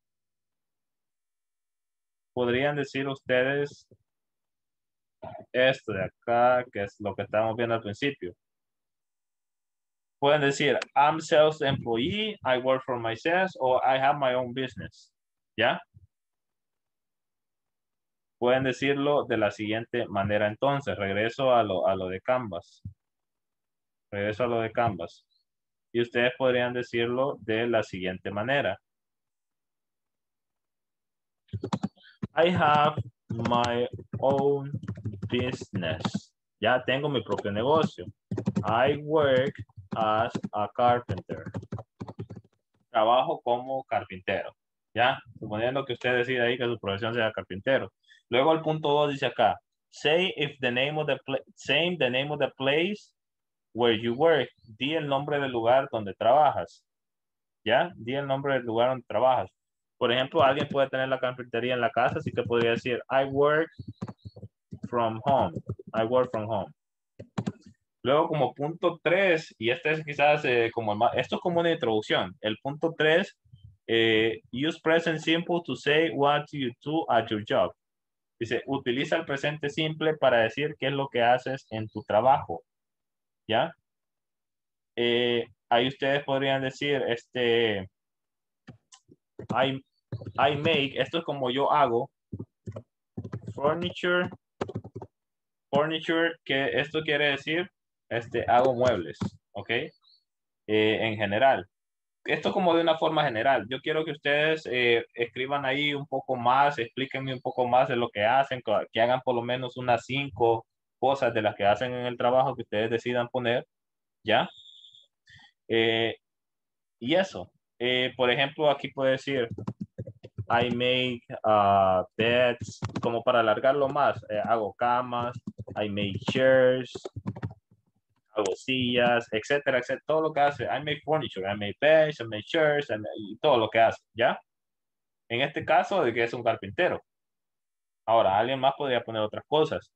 Podrían decir ustedes esto de acá, que es lo que estábamos viendo al principio. Pueden decir, I'm self-employee, I work for myself, o I have my own business. ¿Ya? Pueden decirlo de la siguiente manera entonces. Regreso a lo, a lo de Canvas. Regreso a lo de Canvas. Y ustedes podrían decirlo de la siguiente manera. I have my own business. Ya tengo mi propio negocio. I work as a carpenter. trabajo como carpintero. ¿Ya? Suponiendo que usted decide ahí que su profesión sea carpintero. Luego el punto dos dice acá, say if the name of the place, say the name of the place where you work. Di el nombre del lugar donde trabajas. ¿Ya? Di el nombre del lugar donde trabajas. Por ejemplo, alguien puede tener la carpintería en la casa, así que podría decir, I work from home. I work from home. Luego como punto tres, y este es quizás eh, como el más, esto es como una introducción. El punto tres, eh, use present simple to say what you do at your job. Dice, utiliza el presente simple para decir qué es lo que haces en tu trabajo. ¿Ya? Eh, ahí ustedes podrían decir, este, I, I make, esto es como yo hago, furniture, furniture, que esto quiere decir, este, hago muebles, ¿ok? Eh, en general. Esto como de una forma general. Yo quiero que ustedes eh, escriban ahí un poco más, explíquenme un poco más de lo que hacen, que hagan por lo menos unas cinco cosas de las que hacen en el trabajo que ustedes decidan poner, ¿ya? Eh, y eso. Eh, por ejemplo, aquí puede decir, I make uh, beds, como para alargarlo más, eh, hago camas, I make chairs, hago sillas, etcétera, etcétera, todo lo que hace. I make furniture, I make beds, I make chairs, I make, y todo lo que hace, ¿ya? En este caso, de que es un carpintero. Ahora, alguien más podría poner otras cosas.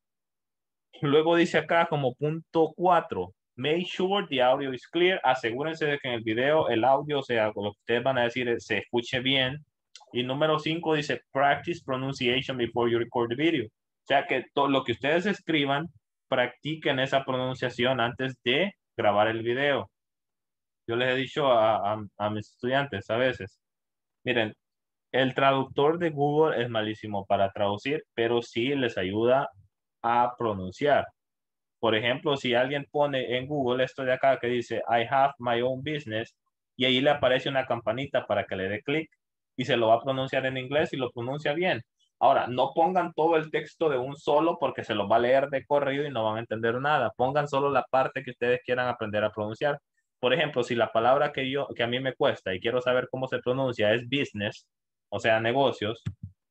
Luego dice acá como punto cuatro, make sure the audio is clear. Asegúrense de que en el video el audio, o sea, lo que ustedes van a decir, se escuche bien. Y número cinco dice, practice pronunciation before you record the video. O sea, que todo lo que ustedes escriban, practiquen esa pronunciación antes de grabar el video. Yo les he dicho a, a, a mis estudiantes a veces, miren, el traductor de Google es malísimo para traducir, pero sí les ayuda a pronunciar. Por ejemplo, si alguien pone en Google esto de acá que dice, I have my own business, y ahí le aparece una campanita para que le dé clic y se lo va a pronunciar en inglés y lo pronuncia bien. Ahora, no pongan todo el texto de un solo porque se lo va a leer de corrido y no van a entender nada. Pongan solo la parte que ustedes quieran aprender a pronunciar. Por ejemplo, si la palabra que yo, que a mí me cuesta y quiero saber cómo se pronuncia es business, o sea, negocios,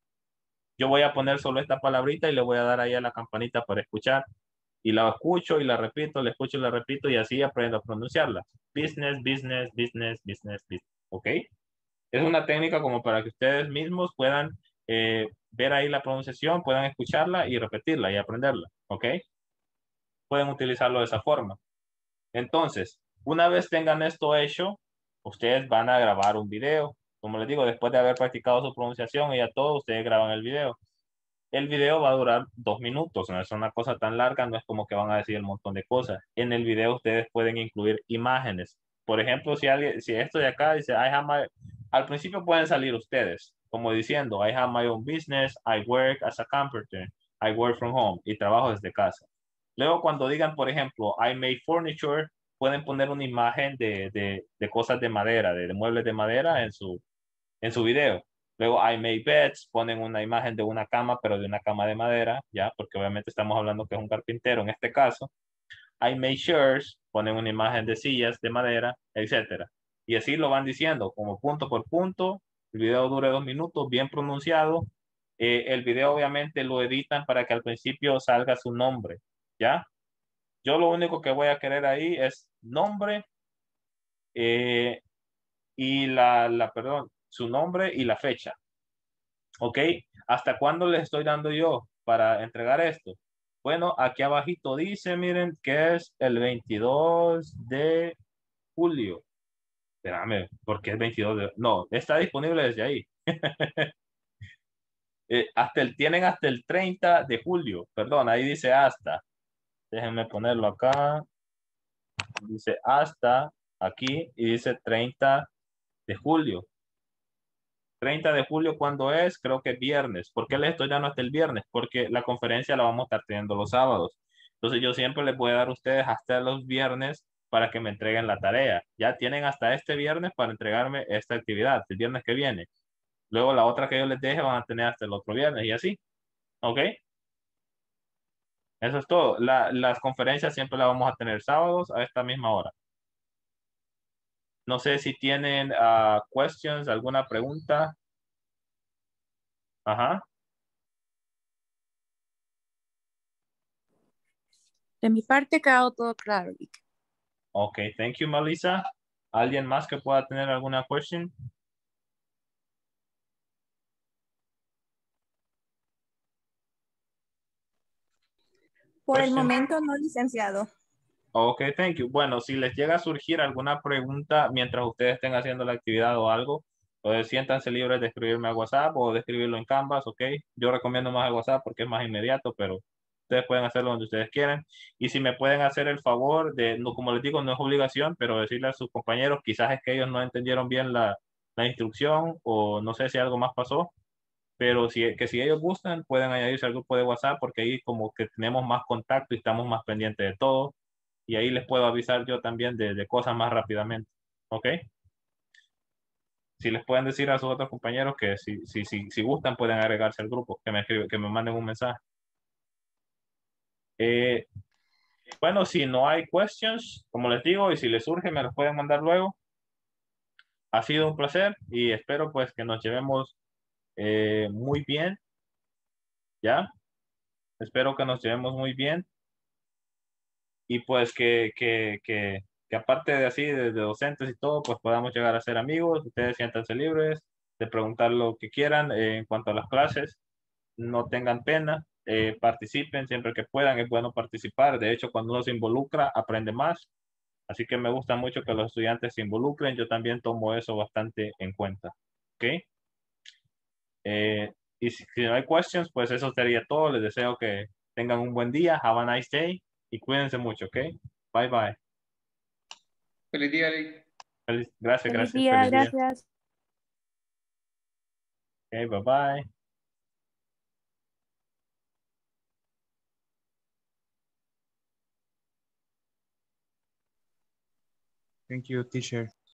yo voy a poner solo esta palabrita y le voy a dar ahí a la campanita para escuchar. Y la escucho y la repito, la escucho y la repito y así aprendo a pronunciarla. Business, business, business, business, business. ¿Ok? Es una técnica como para que ustedes mismos puedan eh, ver ahí la pronunciación, puedan escucharla y repetirla y aprenderla. ¿Ok? Pueden utilizarlo de esa forma. Entonces, una vez tengan esto hecho, ustedes van a grabar un video. Como les digo, después de haber practicado su pronunciación y ya todo, ustedes graban el video. El video va a durar dos minutos, no es una cosa tan larga, no es como que van a decir un montón de cosas. En el video ustedes pueden incluir imágenes. Por ejemplo, si, alguien, si esto de acá dice, I have my... al principio pueden salir ustedes, como diciendo, I have my own business, I work as a carpenter, I work from home, y trabajo desde casa. Luego cuando digan, por ejemplo, I make furniture, pueden poner una imagen de, de, de cosas de madera, de, de muebles de madera en su, en su video. Luego I make beds, ponen una imagen de una cama, pero de una cama de madera, ya, porque obviamente estamos hablando que es un carpintero en este caso. I make chairs, ponen una imagen de sillas de madera, etcétera. Y así lo van diciendo, como punto por punto. El video dure dos minutos, bien pronunciado. Eh, el video obviamente lo editan para que al principio salga su nombre, ¿ya? Yo lo único que voy a querer ahí es nombre eh, y la, la, perdón, su nombre y la fecha. ¿Ok? ¿Hasta cuándo les estoy dando yo para entregar esto? Bueno, aquí abajito dice, miren, que es el veintidós de julio. Espérame, ¿por qué es veintidós de... No, está disponible desde ahí. eh, hasta el, tienen hasta el treinta de julio. Perdón, ahí dice hasta. Déjenme ponerlo acá. Dice hasta aquí y dice treinta de julio. treinta de julio, ¿cuándo es? Creo que es viernes. ¿Por qué les estoy dando hasta el viernes? Porque la conferencia la vamos a estar teniendo los sábados. Entonces yo siempre les voy a dar a ustedes hasta los viernes para que me entreguen la tarea. Ya tienen hasta este viernes para entregarme esta actividad, el viernes que viene. Luego la otra que yo les deje van a tener hasta el otro viernes y así. ¿Ok? Eso es todo. La, las conferencias siempre las vamos a tener sábados a esta misma hora. No sé si tienen uh, questions, alguna pregunta. Ajá. De mi parte ha quedado todo claro, Vic. Ok, thank you, Melissa. ¿Alguien más que pueda tener alguna question? Por el Question? momento no, licenciado. Ok, thank you. Bueno, si les llega a surgir alguna pregunta mientras ustedes estén haciendo la actividad o algo, pues siéntanse libres de escribirme a WhatsApp o de escribirlo en Canvas, ok. Yo recomiendo más el WhatsApp porque es más inmediato, pero ustedes pueden hacerlo donde ustedes quieran. Y si me pueden hacer el favor de, no, como les digo, no es obligación, pero decirle a sus compañeros, quizás es que ellos no entendieron bien la, la instrucción o no sé si algo más pasó, pero si, que si ellos gustan, pueden añadirse al grupo de WhatsApp porque ahí como que tenemos más contacto y estamos más pendientes de todo. Y ahí les puedo avisar yo también de, de cosas más rápidamente. ¿Ok? Si les pueden decir a sus otros compañeros que si, si, si, si gustan pueden agregarse al grupo, que me, escribe, que me manden un mensaje. Eh, bueno, si no hay questions, como les digo, y si les surge, me los pueden mandar luego. Ha sido un placer y espero pues que nos llevemos eh, muy bien. ¿Ya? Espero que nos llevemos muy bien. Y pues que, que, que, que aparte de así, de, de docentes y todo, pues podamos llegar a ser amigos. Ustedes siéntanse libres de preguntar lo que quieran eh, en cuanto a las clases. No tengan pena, eh, participen siempre que puedan. Es bueno participar. De hecho, cuando uno se involucra, aprende más. Así que me gusta mucho que los estudiantes se involucren. Yo también tomo eso bastante en cuenta. ¿Ok? Eh, y si, si no hay questions, pues eso sería todo. Les deseo que tengan un buen día. Have a nice day. Y cuídense mucho, ¿ok? Bye bye. Feliz día, Eric. Feliz, gracias, Feliz gracias. día, Feliz día. gracias. Ok, bye bye. Thank you, teacher.